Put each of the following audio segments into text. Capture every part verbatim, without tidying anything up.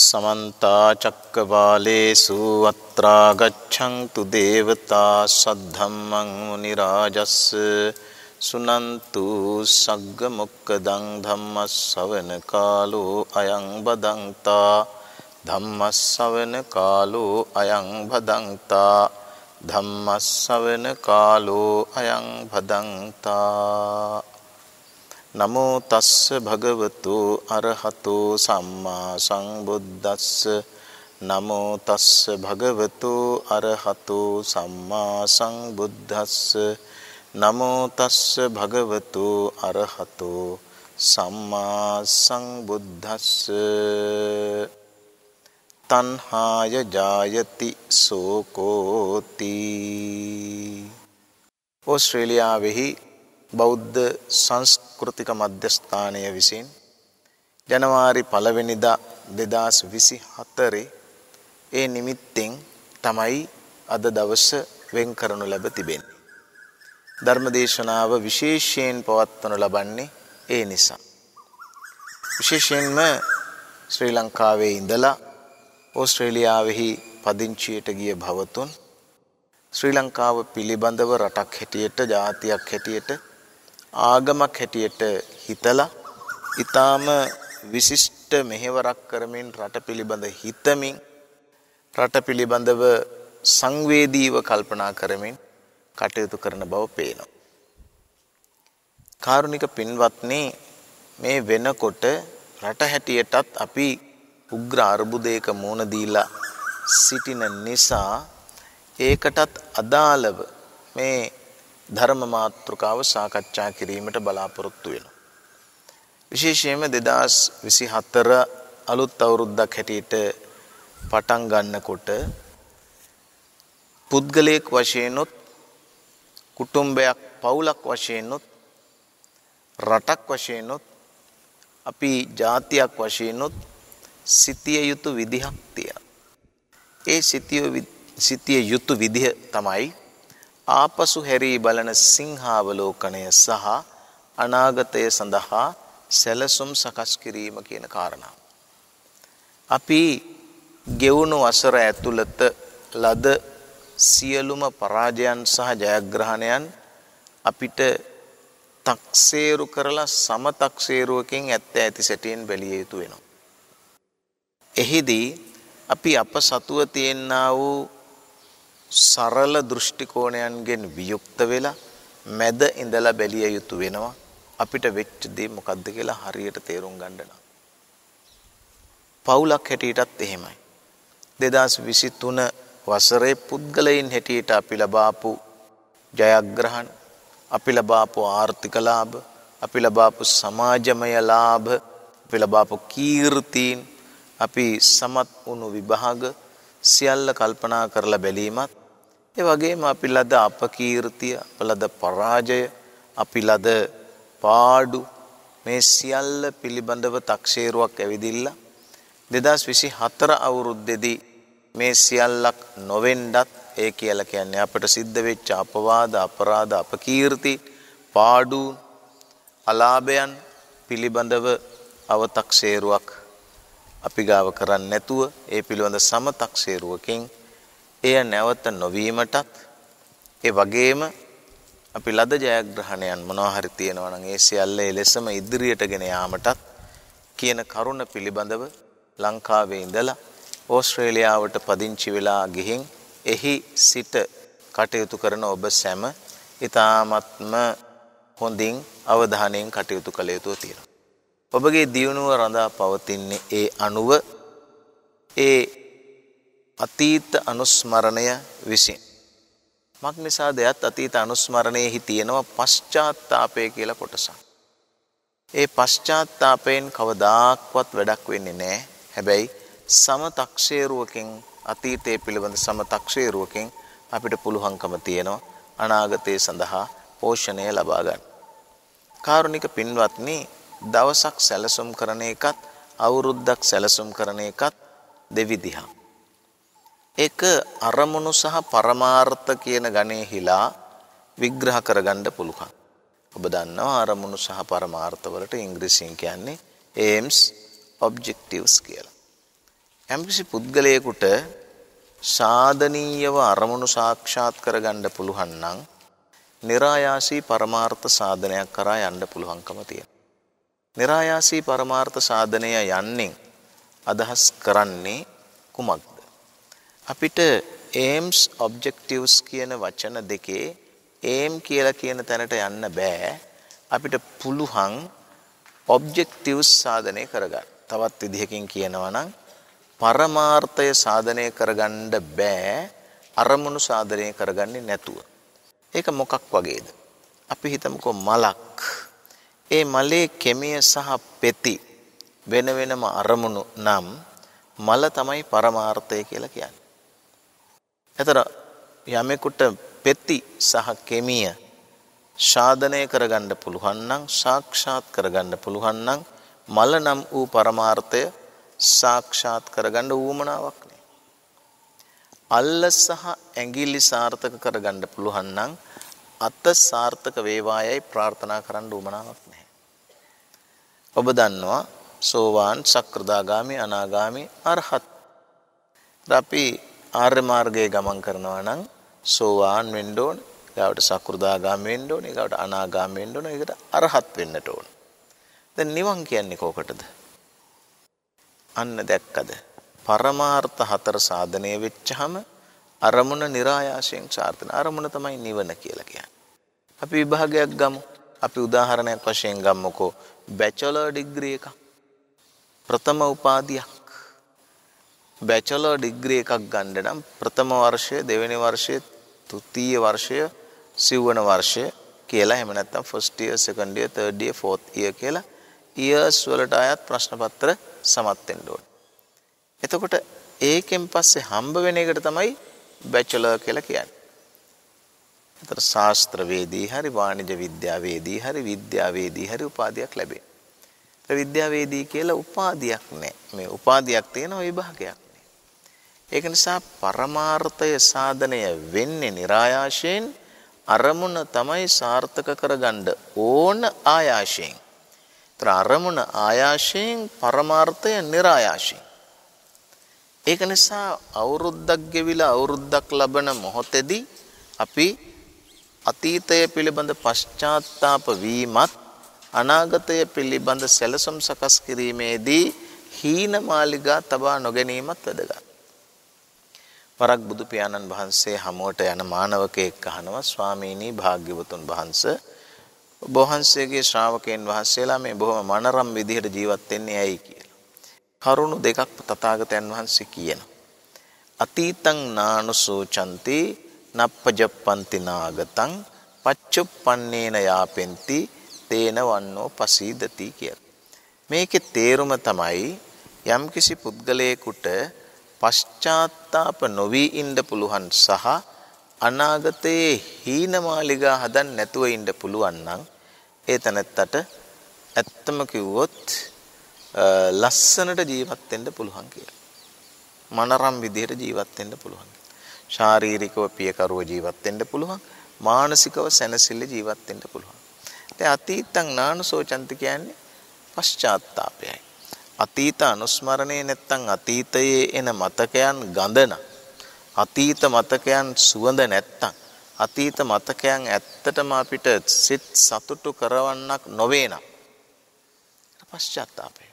समन्ता चक्रवालेषु अत्रा गच्छन्तु देवता सद्धम्मं मुनिराजस् सुनन्तु सग्गमुक्कदं धम्मस्सवन कालो अयं बदन्ता धम्मस्सवन कालो अयं बदन्ता धम्मस्सवन कालो अयं बदन्ता नमो तस्स भगवतो अरहतो सम्मा संबुද්දස්ස नमो तस्स भगवतो अरहतो सम्मा संबुද්දස්ස नमो तस्स भगवतो अरहतो सम्मा संबुද්දස්ස तन्हाय जायति शोकोति ऑस्ट्रेलियावेහි බෞද්ධ සංස්කෘතික මධ්‍යස්ථානය විසින් ජනවාරි පළවෙනිදා දෙදාස් විසිහතර ඒ නිමිත්තෙන් තමයි අද දවස වෙන් කරනු ලැබ තිබෙන්නේ. ධර්මදේශනාව විශේෂයෙන් පවත්වනු ලබන්නේ ඒ නිසා. විශේෂයෙන්ම ශ්‍රී ලංකාවේ ඉඳලා ඕස්ට්‍රේලියාවෙහි පදිංචියට ගිය භවතුන් ශ්‍රී ලංකාව පිළිබඳව රටක් හැටියට ජාතියක් හැටියට ආගමක් හැටියට හිතලා ඊටාම විශිෂ්ට මෙහෙවරක් කරමින් රට පිළිබඳ හිතමින් රට පිළිබඳව සංවේදීව කල්පනා කරමින් කටයුතු කරන බව පේනවා. කාරුණික පින්වත්නි, මේ වෙනකොට රට හැටියටත් අපි උග්‍ර අර්බුදයක මුහුණ දීලා සිටින නිසා ඒකටත් අදාළව මේ ධර්ම මාතෘකාව සාකච්ඡා කිරීමට බලාපොරොත්තු වෙනවා. විශේෂයෙන්ම දෙදාස් විසිහතර අලුත් අවුරුද්දක් හැටියට පටන් ගන්නකොට පුද්ගලයෙක් වශයෙන්ොත් කුටුම්බයක් පවුලක් වශයෙන්ොත් රටක් වශයෙන්ොත් අපි ජාතියක් වශයෙන්ොත් සිටිය යුතු විදිහක් තියෙනවා. ඒ සිටිය සිටිය යුතු විදිහ තමයි ආපසු හැරී බලන සිංහාවලෝකනය සහ අනාගතය සඳහා සැලසුම් සකස් කිරීම කියන කාරණා. අපි ගෙවුණු වසර ඇතුළත ලද සියලුම පරාජයන් සහ ජයග්‍රහණයන් අපිට තක්සේරු කරලා සමතක්සේරුවකින් ඇත්ත ඇති සැටියෙන් බැලිය යුතු වෙනවා. එහිදී අපි අප සතුව තියෙනා වූ සරල දෘෂ්ටි කෝණයන්ගෙන් වියුක්ත වෙලා මැද ඉඳලා බැලිය යුතු වෙනවා. අපිට වෙච්ච දේ මොකද්ද කියලා හරියට තේරුම් ගන්න නම්. පවුලක් හැටියටත් එහෙමයි. දෙදාස් විසිතුන වසරේ පුද්ගලයන් හැටියට අපි ලබාපු ජයග්‍රහණ, අපි ලබාපු ආර්ථික ලාභ, අපි ලබාපු සමාජමය ලාභ, අපි ලබාපු කීර්තීන්, අපි සමත් වුණු විභාග සියල්ල කල්පනා කරලා බැලීමත් ඒ වගේම අපි ලද අපකීර්තිය, අපි ලද පරාජය, අපි ලද පාඩු මේ සියල්ල පිළිබඳව තක්සේරුවක් ඇවිදිලා දෙදාස් විසිහතර අවුරුද්දේදී මේ සියල්ලක් නොවෙන්නත් ඒ කියලා කියන්නේ අපිට සිද්ධ වෙච්ච අපවාද, අපරාධ, අපකීර්ති, පාඩු, අලාභයන් පිළිබඳව අවතක්සේරුවක් අපි ගාව කරන්නේ නැතුව ඒ පිළිබඳ සමතක්සේරුවකින් එය නැවත නොවීමටත් ඒ වගේම අපි ලද ජයග්‍රහණයන් මොනවා හරි තියෙනවා නම් ඒ සියල්ල එලෙසම ඉදිරියට ගෙන යාමටත් කියන කරුණ පිළිබඳව ලංකාවේ ඉඳලා ඕස්ට්‍රේලියාවට පදිංචි වෙලා ගිහින් එහි සිට කටයුතු කරන ඔබ සැම ඊ타ත්ම හොඳින් අවධානයෙන් කටයුතු කළ යුතු තියෙනවා. ඔබගේ දියුණුව රඳා පවතින්නේ ඒ අනුව ඒ අතීත අනුස්මරණය විසින්. මක් නිසාද යත් අතීත අනුස්මරණයෙහි තියෙනවා පශ්චාත්තාපය කියලා කොටසක්. ඒ පශ්චාත්තාපයෙන් කවදාක්වත් වැඩක් වෙන්නේ නැහැ. හැබැයි සමතක්සේරුවකින් අතීතයේ පිළිබඳ සමතක්සේරුවකින් අපිට පුළුවන්කම තියෙනවා අනාගතය සඳහා පෝෂණය ලබා ගන්න. කාරුණික පින්වත්නි, දවසක් සැලසුම් කරන එකත් අවුරුද්දක් සැලසුම් කරන එකත් දෙවිදිහක්. ඒක අරමුණු සහ පරමාර්ථ කියන ගණේහිලා විග්‍රහ කරගන්න පුළුවන්. ඔබ දන්නවා අරමුණු සහ පරමාර්ථ වලට ඉංග්‍රීසියෙන් කියන්නේ aims objectives කියලා. යම්කිසි පුද්ගලයෙකුට සාධනීයව අරමුණු සාක්ෂාත් කරගන්න පුළුවන් නම් නිරායාසී පරමාර්ථ සාධනයක් කරා යන්න පුළුවන්කම තියෙනවා. නිරායාසී පරමාර්ථ සාධනය යන්නේ අදහස් කරන්නේ කුමක්ද? අපිට aims objectives කියන වචන දෙකේ aim කියලා කියන තැනට යන්න බෑ. අපිට පුළුවන් objectives සාධනය කරගන්න. තවත් විදිහකින් කියනවා නම් පරමාර්ථය සාධනය කරගන්න බෑ අරමුණු සාධනය කරගන්නේ නැතුව. ඒක මොකක් වගේද? අපි හිතමුකෝ මලක්. ඒ මලේ කෙමිය සහ පෙති වෙන වෙනම අරමුණු නම් මල තමයි පරමාර්ථය කියලා කියන්නේ. එතන යමෙකුට පෙති සහ කෙමිය සාධනය කරගන්න පුළුවන් නම් සාක්ෂාත් කරගන්න පුළුවන් නම් මල නම් වූ පරමාර්ථය සාක්ෂාත් කරගන්න උවමනාවක් නෑ. අල්ල සහ ඇඟිලි සාර්ථක කරගන්න පුළුවන් නම් අත සාර්ථක වේවායයි ප්‍රාර්ථනා කරන්න උවමනාවක් නැහැ. ඔබ දන්නවා සෝවාන් සක්‍රදාගාමි අනාගාමි අරහත්. අපි ආර්ය මාර්ගයේ ගමන් කරනවා නම් සෝවාන් වෙන්න ඕන, ඊගාවට සක්‍රදාගාමි වෙන්න ඕන, ඊගාවට අනාගාමි වෙන්න ඕන, ඊකට අරහත් වෙන්නට ඕන. දැන් නිවන් කියන්නේ කොකටද? අන්න දැක්කද? පරමාර්ථ හතර සාධනය වෙච්චහම අරමුණ નિરાයාසයෙන් සාර්ථක. අරමුණ තමයි නිවන කියලා කියන්නේ. අපි විභාගයක් ගමු. අපි උදාහරණයක් වශයෙන් ගමුකෝ බැචලර් ඩිග්‍රී එකක්. ප්‍රථම උපාධියක්. බැචලර් ඩිග්‍රී එකක් ගන්න නම් ප්‍රථම වර්ෂය, දෙවෙනි වර්ෂය, තෘතීය වර්ෂය, සිව්වන වර්ෂය කියලා එහෙම නැත්නම් first year, second year, third year, fourth year කියලා ඉයර්ස් වලට අයත් ප්‍රශ්න පත්‍ර සමත් වෙන්න ඕනේ. එතකොට ඒකෙන් පස්සේ හම්බ වෙන එකට තමයි බැචලර් කියලා කියන්නේ. ඒතර ශාස්ත්‍රවේදී හරි වාණිජ විද්‍යාවේදී හරි විද්‍යාවේදී හරි උපාධියක් ලැබේ. ඒ විද්‍යාවේදී කියලා උපාධියක් නැහැ. මේ උපාධියක් තියෙන විභාගයක් නේ. ඒක නිසා පරමාර්ථය සාධනය වෙන්නේ નિરાයාසයෙන් අරමුණ තමයි සාර්ථක කරගන්න ඕන ආයාසයෙන්. ඒතර අරමුණ ආයාසයෙන් පරමාර්ථය નિરાයාසයෙන්. ඒක නිසා අවුරුද්දක් ගෙවිලා අවුරුද්දක් ලබන මොහොතේදී අපි අතීතය පිළිබඳ පශ්චාත්තාප වීමත් අනාගතය පිළිබඳ සැලසුම් සකස් කිරීමේදී හීනමාලිගා තබා නොගැනීමත් වැදගත්. වරක් බුදු පියාණන් වහන්සේ හමුවට යන මානවකයෙක් අහනවා ස්වාමීනි භාග්‍යවතුන් වහන්සේ ඔබ වහන්සේගේ ශ්‍රාවකයන් වහන්සේලා මේ බොහොම මනරම් විදිහට ජීවත් වෙන්නේ ඇයි කියලා. කරුණු දෙකක් තථාගතයන් වහන්සේ කියනවා. අතීතං නානුසෝචන්ති නප්පජප්පන්ති නාගතං පච්චුප්පන්නේන යාපෙන්ති තේන වන්නෝ පසීදති කියලා. මේකේ තේරුම තමයි යම්කිසි පුද්ගලයෙකුට පශ්චාත්තාප නොවි ඉන්න පුළුවන් සහ අනාගතයේ හීනමාලිගා හදන්න නැතුව ඉන්න පුළුවන් නම් ඒ තැනත්තට ඇත්තම කිව්වොත් ලස්සනට ජීවත් වෙන්න පුළුවන් කියලා. මනරම් විදිහට ජීවත් වෙන්න පුළුවන්. ශාරීරිකව පියකරුව ජීවත් වෙන්න පුළුවන්. මානසිකව සැනසෙල්ල ජීවත් වෙන්න පුළුවන්. දැන් අතීතං නානුසෝචන්ති කියන්නේ පශ්චාත්තාපයයි. අතීත අනුස්මරණේ නැත්තම් අතීතයේ එන මතකයන් ගඳන අතීත මතකයන් සුවඳ නැත්තම් අතීත මතකයන් ඇත්තටම අපිට සිත් සතුටු කරවන්නක් නොවේ නම් පශ්චාත්තාපය.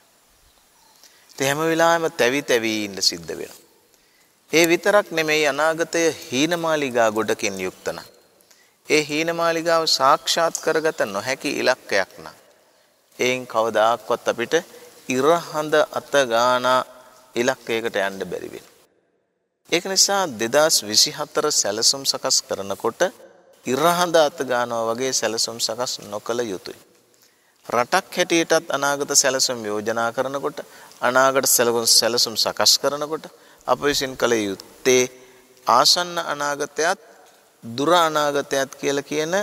ඒ හැම වෙලාවෙම තැවි තැවි ඉන්න සිද්ධ වෙනවා. ඒ විතරක් නෙමෙයි අනාගතය හීනමාලිගා ගොඩකින් යුක්ත නම් ඒ හීනමාලිගාව සාක්ෂාත් කරගත නොහැකි ඉලක්කයක් නම් එයින් කවදාක්වත් අපිට ඉරහඳ අත ගාන ඉලක්කයකට යන්න බැරි වෙනවා. ඒක නිසා දෙදාස් විසිහතර සැලසුම් සකස් කරනකොට ඉරහඳ අත ගන්නවා වගේ සැලසුම් සකස් නොකළ යුතුයි. රටක් හැටියටත් අනාගත සැලසුම් යෝජනා කරනකොට අනාගත සැලසුම් සකස් කරනකොට අප විසින් කළ යුත්තේ ආසන්න අනාගතයත් දුර අනාගතයත් කියලා කියන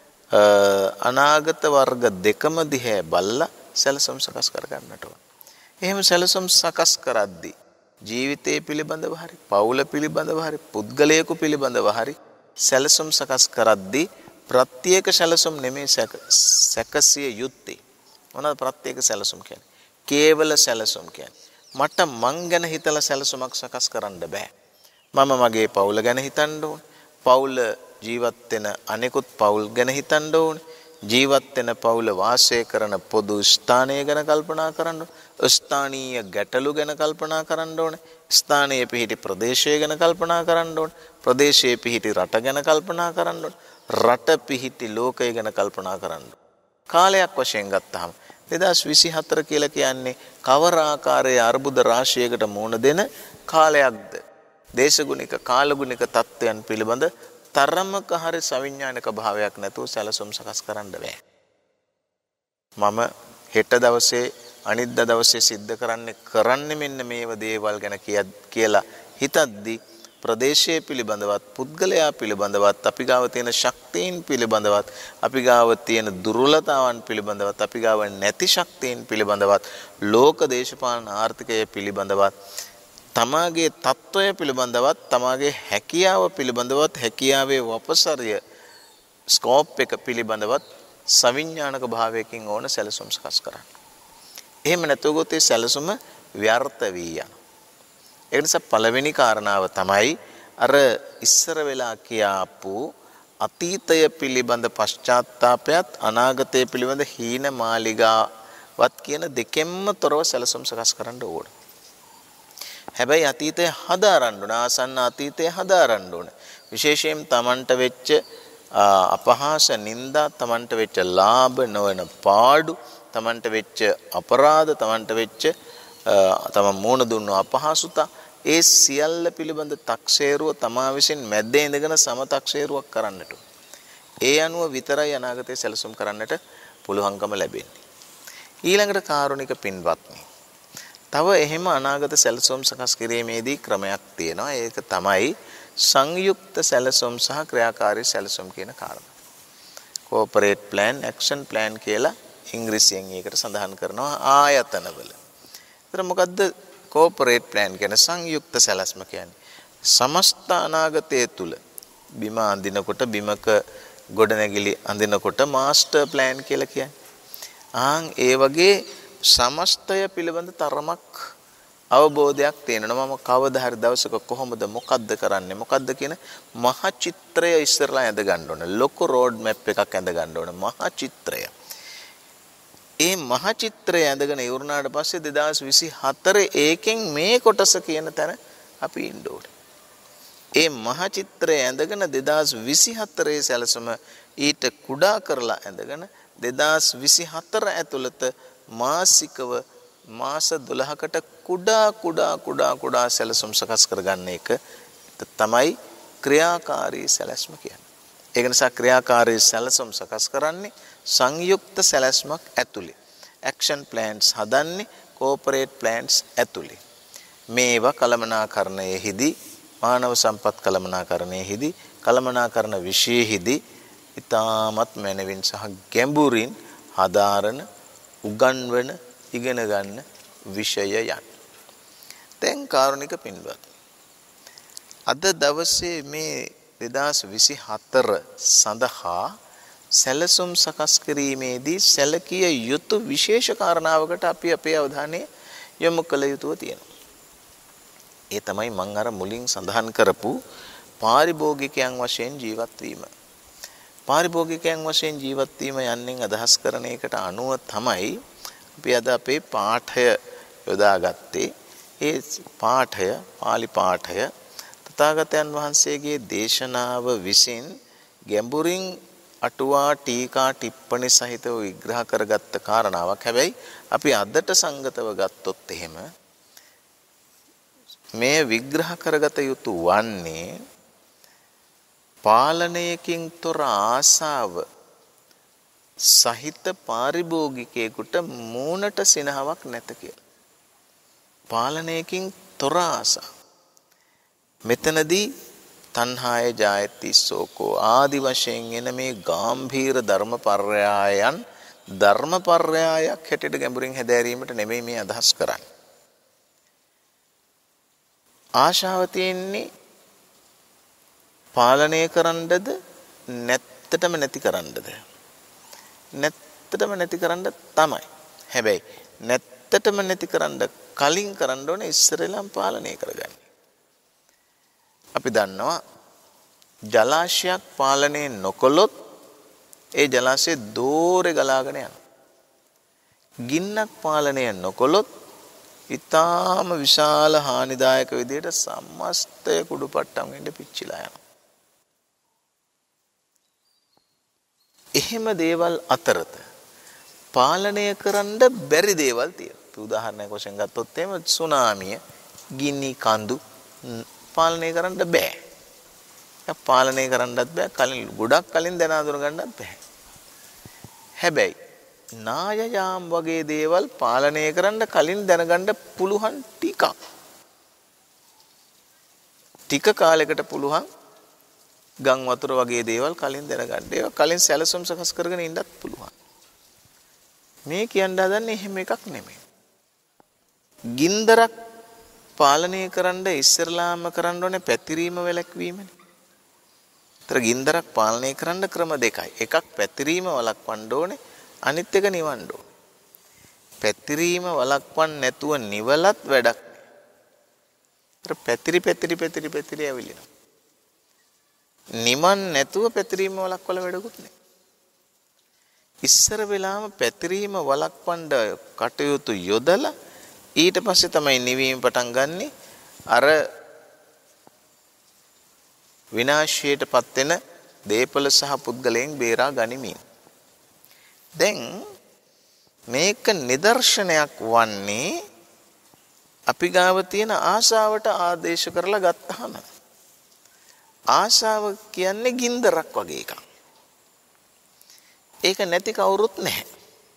අනාගත වර්ග දෙකම දිහා බලලා සැලසුම් සකස් කර ගන්නට ඕන. එහෙම සැලසුම් සකස් කරද්දී ජීවිතය පිළිබඳව හරි පවුල පිළිබඳව හරි පුද්ගලයෙකු පිළිබඳව හරි සැලසුම් සකස් කරද්දී ප්‍රත්‍යේක සැලසුම් නෙමෙයි සැකසිය යුත්තේ. මොනවාද ප්‍රත්‍යේක සැලසුම් කියන්නේ? කේවල සැලසුම් කියන්නේ. මට මං ගැන හිතලා සැලසුමක් සකස් කරන්න බෑ. මම මගේ පවුල ගැන හිතන්න ඕනේ. පවුල ජීවත් වෙන අනෙකුත් පවුල් ගැන හිතන්න ඕනේ. ජීවත් වෙන පවුල වාසය කරන පොදු ස්ථානය ගැන කල්පනා කරන්න ඕනේ. ස්ථානීය ගැටලු ගැන කල්පනා කරන්න ඕනේ. ස්ථානීය පිහිටි ප්‍රදේශය ගැන කල්පනා කරන්න ඕනේ. ප්‍රදේශයේ පිහිටි රට ගැන කල්පනා කරන්න ඕනේ. රට පිහිටි ලෝකය ගැන කල්පනා කරන්න ඕනේ. කාලයක් වශයෙන් ගත්තාම දෙදාස් විසිහතර කියලා කියන්නේ කවර ආකාරයේ අර්බුද රාශියකට මුහුණ දෙන කාලයක්ද? දේශගුණික කාලගුණික තත්ත්වයන් පිළිබඳ තරමක හරි සවිඥානික භාවයක් නැතුව සැලසුම් සකස් කරන්න බෑ. මම හෙට දවසේ අනිද්දා දවසේ සිද්ධ කරන්නේ කරන්නේ මෙන්න මේව දේවල් ගැන කියලා හිතද්දී ප්‍රදේශයේ පිළිබඳවත් පුද්ගලයා පිළිබඳවත් අපි ගාව තියෙන ශක්තියින් පිළිබඳවත් අපි ගාව තියෙන දුර්වලතාවන් පිළිබඳවත් අපි ගාව නැති ශක්තියින් පිළිබඳවත් ලෝක දේශපාලන ආර්ථිකය පිළිබඳවත් තමාගේ තත්වය පිළිබඳවත් තමාගේ හැකියාව පිළිබඳවත් හැකියාවේ වපසරිය ස්කෝප් එක පිළිබඳවත් සවිඥානික භාවයකින් ඕන සැලසුම් සකස් කරන්න. එහෙම නැතුව ගොතේ සැලසුම ව්‍යර්ථ වී යනවා. ඒ නිසා පළවෙනි කාරණාව තමයි අර ඉස්සර වෙලා කියාපු අතීතය පිළිබඳ පශ්චාත්තාපයත් අනාගතය පිළිබඳ හීන මාලිගාවත් කියන දෙකෙන්ම තොරව සැලසුම් සකස් කරන්න ඕන. හැබැයි අතීතය හදාරන්න ඕන. ආසන්න අතීතය හදාරන්න ඕන. විශේෂයෙන් Tamanට වෙච්ච අපහාස නින්දා, Tamanට වෙච්ච ලාභ නොවන පාඩු, Tamanට වෙච්ච අපරාධ, Tamanට වෙච්ච තමන් මූණ දුන්නු අපහසුතා, ඒ සියල්ල පිළිබඳ තක්සේරුව තමා විසින් මැද්දේ ඉඳගෙන සම තක්සේරුවක් කරන්නට. ඒ අනුව විතරයි අනාගතයේ සැලසුම් කරන්නට පුළුවන්කම ලැබෙන්නේ. ඊළඟට කාරුණික පින්වත්නි, තව එහෙම අනාගත සැලසුම් සකස් කිරීමේදී ක්‍රමයක් තියෙනවා. ඒක තමයි සංයුක්ත සැලසුම් සහ ක්‍රියාකාරී සැලසුම් කියන කාරණා. කෝපරේට් ප්ලෑන්, ඇක්ෂන් ප්ලෑන් කියලා ඉංග්‍රීසියෙන් ඒකට සඳහන් කරනවා ආයතනවල. ඒතර මොකද්ද කෝපරේට් ප්ලෑන් කියන සංයුක්ත සැලැස්ම කියන්නේ? සමස්ත අනාගතය තුල බිම අඳිනකොට, බිමක ගොඩනැගිලි අඳිනකොට මාස්ටර් ප්ලෑන් කියලා කියන්නේ. ආන් ඒ වගේ සමස්තය පිළිබඳ තරමක් අවබෝධයක් තියෙනවා. මම කවදා හරි දවසක කොහොමද මොකද්ද කරන්නේ මොකද්ද කියන මහ චිත්‍රය ඉස්සරලා ඇඳ ගන්න ඕන. ලොකු රෝඩ් මැප් එකක් ඇඳ ගන්න ඕන. මහ චිත්‍රය. ඒ මහ චිත්‍රය ඇඳගෙන ඉවරනාට පස්සේ දෙදාස් විසිහතර ඒකෙන් මේ කොටස කියන තැන අපි ඉන්න ඕනේ. ඒ මහ චිත්‍රය ඇඳගෙන දෙදාස් විසිහතරේ සැලසුම ඊට කුඩා කරලා ඇඳගෙන දෙදාස් විසිහතර ඇතුළත මාසිකව මාස දොළහකට කුඩා කුඩා කුඩා කුඩා සැලසුම් සකස් කරගන්න එක තමයි ක්‍රියාකාරී සැලැස්ම කියන්නේ. ඒක නිසා ක්‍රියාකාරී සැලසුම් සකස් කරන්නේ සංයුක්ත සැලැස්මක් ඇතුලේ. ඇක්ෂන් ප්ලෑන්ස් හදන්නේ කෝපරේට් ප්ලෑන්ස් ඇතුලේ. මේවා කළමනාකරණයෙහිදී, මානව සම්පත් කළමනාකරණයෙහිදී, කළමනාකරණ විෂයෙහිදී ඉතාමත් මැනවින් සහ ගැඹුරින් හදාරන, උගන්වන, ඉගෙන ගන්න විෂයයන්. දැන් කාරුණික පින්වත්, අද දවසේ මේ දෙදාස් විසිහතර සඳහා සැලසුම් සකස් කිරීමේදී සැලකිය යුතු විශේෂ කාරණාවකට අපි අපේ අවධානය යොමු කළ යුතුව තියෙනවා. ඒ තමයි මම අර මුලින් සඳහන් කරපු පාරිභෝගිකයන් වශයෙන් ජීවත් වීම. පාරිභෝගිකයන් වශයෙන් ජීවත් වීම යන්නේ අදහස් කරන එකට අනුව තමයි අපි අද අපේ පාඨය යොදාගත්තේ. ඒ පාඨය, පාලි පාඨය තථාගතයන් වහන්සේගේ දේශනාව විසින් ගැඹුරින් අටුවා, ටීකා, ටිප්පණි සහිතව විග්‍රහ කරගත්ත කාරණාවක්. හැබැයි අපි අදට සංගතව ගත්තොත් එහෙම මේ විග්‍රහ කරගත යුතු වන්නේ පාලනයකින් තොර ආසාව සහිත පාරිභෝගිකයෙකුට මූණට සිනහවක් නැත කියලා. පාලනයකින් තොර ආසාව. මෙතනදී තණ්හාය ජායති සෝකෝ ආදි වශයෙන් එන මේ ගාම්භීර ධර්මපර්යායන් ධර්මපර්යායක් හැටියට ගැඹුරින් හැදෑරීමට නෙමෙයි මේ අදහස් කරන්නේ. ආශාව තියෙන්නේ පාලනය කරන්නද නැත්තටම නැති කරන්නද? නැත්තටම නැති කරන්න තමයි. හැබැයි නැත්තටම නැති කරන්න කලින් කරන්න ඕනේ ඉස්සරෙල්ලම පාලනය කරගන්න. අපි දන්නවා ජලාශයක් පාලනය නොකළොත් ඒ ජලාශයේ දෝරේ ගලාගෙන යනවා. ගින්නක් පාලනය නොකළොත් ඊටාම විශාල හානිදායක විදිහට සමස්තය කුඩුපට්ටම් වෙන්න පිච්චිලා යනවා. එහෙම දේවල් අතරත පාලනය කරන්න බැරි දේවල් තියෙනවා. උදාහරණයක් වශයෙන් ගත්තොත් එහෙම සුනාමිය, ගිනි කඳු පාලනය කරන්න බෑ. ඒක පාලනය කරන්නත් බෑ. කලින් ගොඩක් කලින් දැන අඳුර ගන්නත් බෑ. හැබැයි නාය යාම් වගේ දේවල් පාලනය කරන්න කලින් දැනගන්න පුළුවන් ටිකක්. ටික කාලයකට පුළුවන් ගම් වතුර වගේ දේවල් කලින් දැනගන්න. ඒක කලින් සැලසුම් සකස් කරගෙන ඉන්නත් පුළුවන්. මේ කියන්න හදන්නේ එහෙම එකක් නෙමෙයි. ගින්දරක් පාලනය කරන්න ඉස්සරලාම කරන්න ඕනේ පැතිරීම වැළැක්වීමනේ. ඒතර ගින්දරක් පාලනය කරන්න ක්‍රම දෙකයි. එකක් පැතිරීම වළක්වන්න ඕනේ, අනිත් එක නිවන්න ඕනේ. පැතිරීම වළක්වන්න නැතුව නිවලත් වැඩක් නෑ. ඒතර පැතිරි පැතිරි පැතිරි පැතිරි ඇවිලිනවා. නිමන් නැතුව පැතිරීම වළක්වල වැඩකුත් නෑ. ඉස්සර වෙලාම පැතිරීම වළක්වන්න කටයුතු යොදලා ඊට පස්සේ තමයි නිවීම පටන් ගන්නෙ. අර විනාශයටපත් වෙන දේපල සහ පුද්ගලයන් බේරා ගනිමින්. දැන් මේක නිදර්ශනයක් වන්නේ අපි ගාව තියෙන ආශාවට ආදේශ කරලා ගත්තාම. ආශාව කියන්නේ ගින්දරක් වගේ එකක්. ඒක නැති කවුරුත් නැහැ.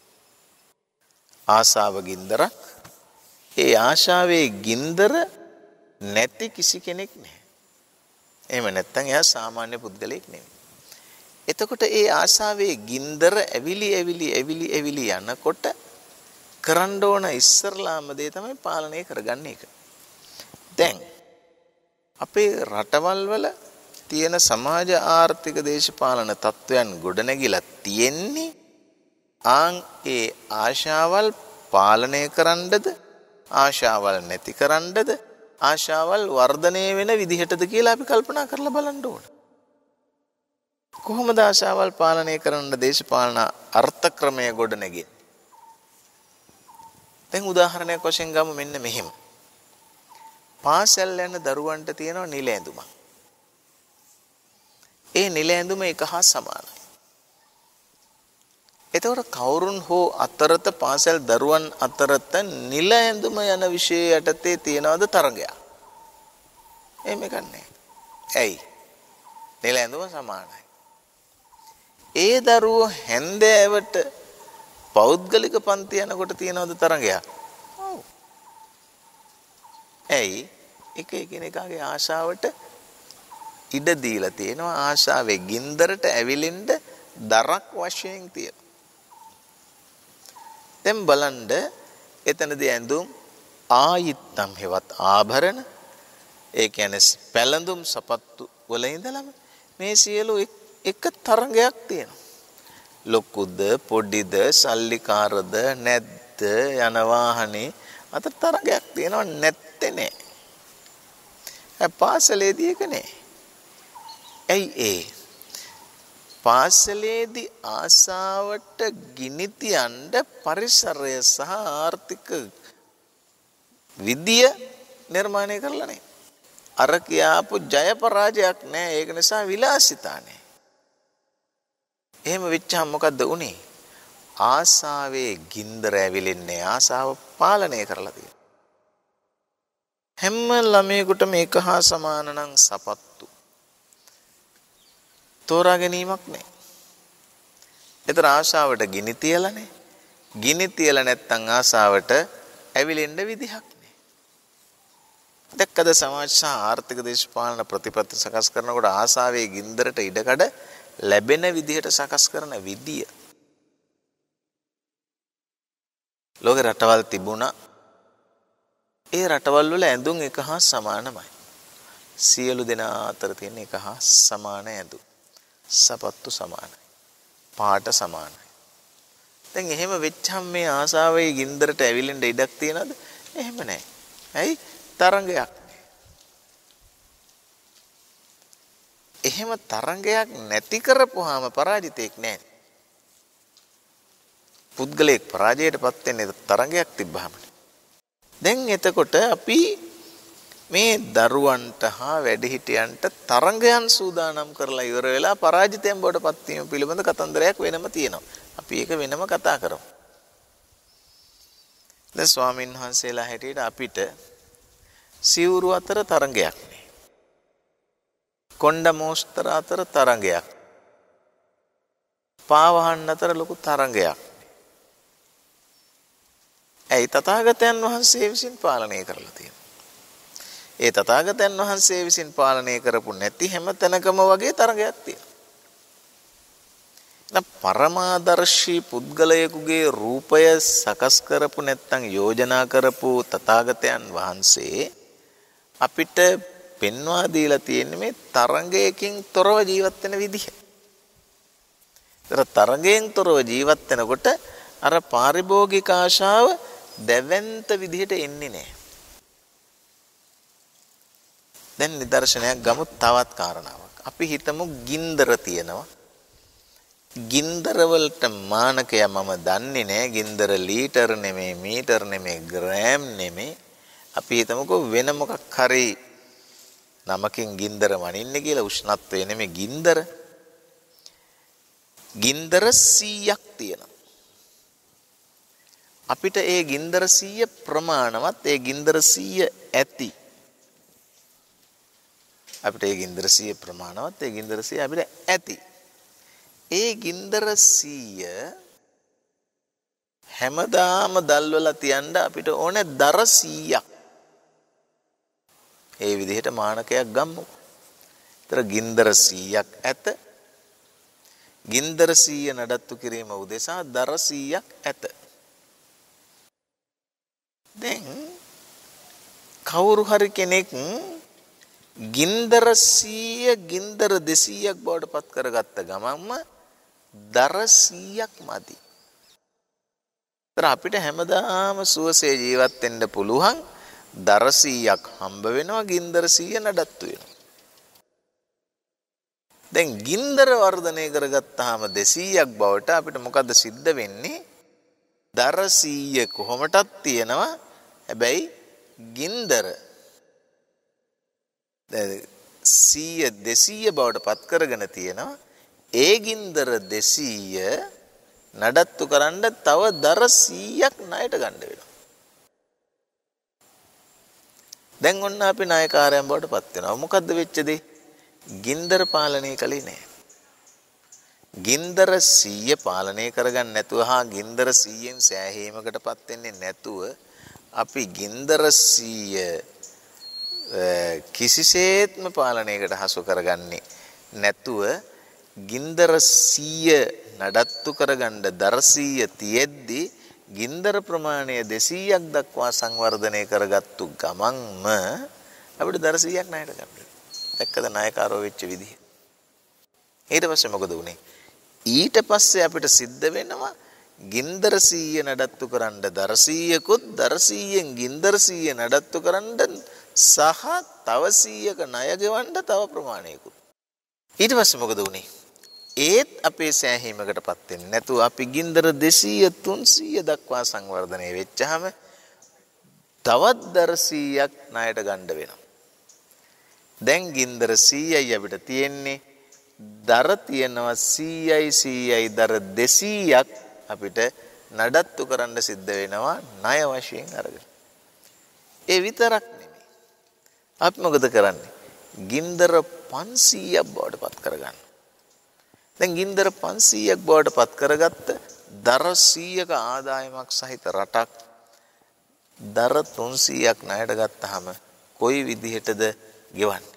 ආශාව ගින්දරක්. ඒ ආශාවේ ගින්දර නැති කිසි කෙනෙක් නැහැ. එහෙම නැත්නම් එයා සාමාන්‍ය පුද්ගලෙක් නෙමෙයි. එතකොට ඒ ආශාවේ ගින්දර ඇවිලි ඇවිලි ඇවිලි ඇවිලි යනකොට කරන්න ඕන ඉස්සරලාම දේ තමයි පාලනය කරගන්න එක. දැන් අපේ රටවල් වල තියෙන සමාජ ආර්ථික දේශපාලන තත්ත්වයන් ගොඩනැගිලා තියෙන්නේ ආන් ඒ ආශාවල් පාලනය කරන්නද ආශාවල් නැති කරන්නද ආශාවල් වර්ධනය වෙන විදිහටද කියලා අපි කල්පනා කරලා බලන්න ඕන. කොහොමද ආශාවල් පාලනය කරන්න දේශපාලන අර්ථ ක්‍රමය ගොඩනැගෙන්නේ? දැන් උදාහරණයක් වශයෙන් ගමු මෙන්න මෙහෙම. පාසල් යන දරුවන්ට තියෙනවා නිල ඇඳුමක්. ඒ නිල ඇඳුම එක හා සමානයි. එතකොට කවුරුන් හෝ අතරත පාසල් දරුවන් අතරත නිල ඇඳුම යන විෂය යටතේ තියනවද තරගයක්? එහෙම එකක් නැහැ. ඇයි? නිල ඇඳුම සමානයි. ඒ දරුවෝ හැන්දෑවට පෞද්ගලික පන්ති යනකොට තියනවද තරගයක්? ඔව්. ඇයි? එක එකිනෙකාගේ ආශාවට ඉඩ දීලා තියෙනවා. ආශාවේ ගින්දරට ඇවිලින්න දරක් වශයෙන් තියෙනවා. දැන් බලන්න එතනදී ඇඳුම් ආයිත්තම් හෙවත් ආභරණ, ඒ කියන්නේ පැළඳුම් සපත්තු වල ඉඳලම මේ සියලු එක තරගයක් තියෙනවා. ලොකුද පොඩිද සල්ලිකාරද නැද්ද යන වාහනේ අතර තරගයක් තියෙනවා නැත්තේ නෑ. පාසලේදී එක නෑ. ඇයි ඒ? පාසලේදී ආසාවට ගිනි තියන්න පරිසරය සහ ආර්ථික විද්‍ය නිර්මාණය කරලා නැහැ. අර කියාපු ජය පරාජයක් නැහැ. ඒක නිසා විලාසිතා නැහැ. එහෙම වෙච්චාම මොකද්ද උනේ? ආසාවේ ගින්දර ඇවිලෙන්නේ ආසාව පාලනය කරලා තියෙනවා. හැම ළමයෙකුටම එක හා සමාන නම් සපත්තු තෝරා ගැනීමක් නැහැ. ඒතර ආශාවට ගිනි තියලා නැහැ. ගිනි තියලා නැත්නම් ආශාවට ඇවිලෙන්න විදිහක් නැහැ. දැක්කද සමාජ සහ ආර්ථික දේශපාලන ප්‍රතිපත්ති සකස් කරනකොට ආශාවේ ගින්දරට ඉඩකඩ ලැබෙන විදිහට සකස් කරන විදිය. ලෝක රටවල් තිබුණා. ඒ රටවල් වල ඇඳුම් එක හා සමානමයි. සියලු දෙනා අතර තියෙන එක හා සමාන ඇඳුම්. සපත්තු සමානයි. පාට සමානයි. දැන් එහෙම වෙච්චාම මේ ආසාවේ ගින්දරට ඇවිලෙන්න ඉඩක් තියනවද? එහෙම නැහැ. ඇයි? තරංගයක්. එහෙම තරංගයක් නැති කරපුවාම පරාජිතෙක් නැහැ. පුද්ගලයෙක් පරාජයටපත් වෙන්නේ තරංගයක් තිබ්බහම. දැන් එතකොට අපි මේ දරුවන්ට හා වැඩිහිටියන්ට තරංගයන් සූදානම් කරලා ඉවර වෙලා පරාජිතයන් බවට පත් වීම පිළිබඳ කතන්දරයක් වෙනම තියෙනවා. අපි ඒක වෙනම කතා කරමු. දැන් ස්වාමීන් වහන්සේලා හැටියට අපිට සිවුරු අතර තරංගයක් නේ. කොණ්ඩ මෝස්තර අතර තරංගයක්. පාවහන් අතර ලොකු තරංගයක්. ඇයි තථාගතයන් වහන්සේ විසින් පාලනය කරලා තියෙන්නේ. ඒ තථාගතයන් වහන්සේ විසින් පාලනය කරපු නැති හැම තැනකම වගේ තරගයක් තියෙනවා. දැන් පරමාදර්ශී පුද්ගලයෙකුගේ රූපය සකස් කරපු නැත්නම් යෝජනා කරපු තථාගතයන් වහන්සේ අපිට පෙන්වා දීලා තියෙන්නේ මේ තරංගයකින් තොරව ජීවත් වෙන විදිහ. ඒතර තරංගයෙන් තොරව ජීවත් වෙනකොට අර පාරිභෝගික ආශාව දැවැන්ත විදිහට එන්නේ නැහැ. දැන් නිදර්ශනයක් ගමු තවත් කාරණාවක්. අපි හිතමු ගින්දර තියෙනවා. ගින්දර වලට මානකය මම දන්නේ නැහැ. ගින්දර ලීටර නෙමෙයි, මීටර නෙමෙයි, ග්‍රෑම් නෙමෙයි. අපි හිතමුකෝ වෙන මොකක් හරි නමකින් ගින්දර මනින්නේ කියලා. උෂ්ණත්වය නෙමෙයි ගින්දර. ගින්දර සීයක් තියෙනවා. අපිට ඒ ගින්දර සීය ප්‍රමාණවත්, ඒ ගින්දර සීය ඇති. අපිට ඒ ගින්දර සීය ප්‍රමාණවත්, ඒ ගින්දර සීය අපිට ඇති. ඒ ගින්දර සීය හැමදාම දල්වලා තියන්න අපිට ඕනේ දර සීයක්. ඒ විදිහට මානකයක් ගම්මු. ඒතර ගින්දර සීයක් ඇත. ගින්දර සීය නඩත්තු කිරීම උදෙසා දර සීයක් ඇත. දැන් කවුරු හරි කෙනෙක් ගින්දර සීය ගින්දර දෙසීයක් බවට පත් කරගත්ත ගමන්ම දර සීයක් මදි. ඒතර අපිට හැමදාම සුවසේ ජීවත් වෙන්න පුළුවන් දර සීයක් හම්බ වෙනවා, ගින්දර සීය නඩත්තු වෙනවා. දැන් ගින්දර වර්ධනය කරගත්තාම දෙසීයක් බවට අපිට මොකද්ද සිද්ධ වෙන්නේ? දර සීය කොහොමටත් තියෙනවා. හැබැයි ගින්දර සීය දෙසීය බවට පත් කරගෙන තියෙනවා. ඒ ගින්දර දෙසීය නඩත්තු කරන්න තව දර සීයක් ණයට ගන්න වෙනවා. දැන් ඔන්න අපි ණයකාරයන් බවට පත් වෙනවා. මොකද්ද වෙච්ච දේ? ගින්දර පාලනය කළේ නැහැ. ගින්දර සීය පාලනය කරගන්න නැතුව හා ගින්දර සීයෙන් සෑහීමකට පත් වෙන්නේ නැතුව අපි ගින්දර සීය කිසිසේත්ම පාලනයකට හසු කරගන්නේ නැතුව ගින්දර සීය නඩත්තු කරගන්න දර සීය තියෙද්දි ගින්දර ප්‍රමාණය දෙසීයක් දක්වා සංවර්ධනය කරගත්තු ගමන්ම අපිට දර සීයක් ණයට ගන්න වෙනවා. දැක්කද ණයකාරෝ වෙච්ච විදිහ? ඊට පස්සේ මොකද වුනේ? ඊට පස්සේ අපිට සිද්ධ වෙනවා ගින්දර සීය නඩත්තු කරන්න දර සීයකුත්, දර සීයෙන් ගින්දර සීය නඩත්තු කරන්න සහ තව සීයක ණය ගෙවන්න තව ප්‍රමාණයකුත්. ඊට පස්සේ මොකද වුනේ? ඒත් අපේ සෑහීමකටපත් වෙන්නේ නැතුව අපි ගින්දර දෙසීය තුන්සීය දක්වා සංවර්ධනය වෙච්චාම තවත් දර සීයක් ණයට ගන්න වෙනවා. දැන් ගින්දර සීයයි අපිට තියෙන්නේ. දර තියෙනවා සීයයි සීයයි දර දෙසීයක් අපිට නඩත්තු කරන්න සිද්ධ වෙනවා ණය වශයෙන් අරගෙන. ඒ විතරක් නෙමෙයි. අපි මොකද කරන්නේ? ගින්දර පන්සීයක් බවට පත් කරගන්න. දැන් ගින්දර පන්සීයක් බවට පත් කරගත්ත දර සීයක ආදායමක් සහිත රටක් දර තුන්සීයක් ණයට ගත්තාම කොයි විදිහටද ගෙවන්නේ?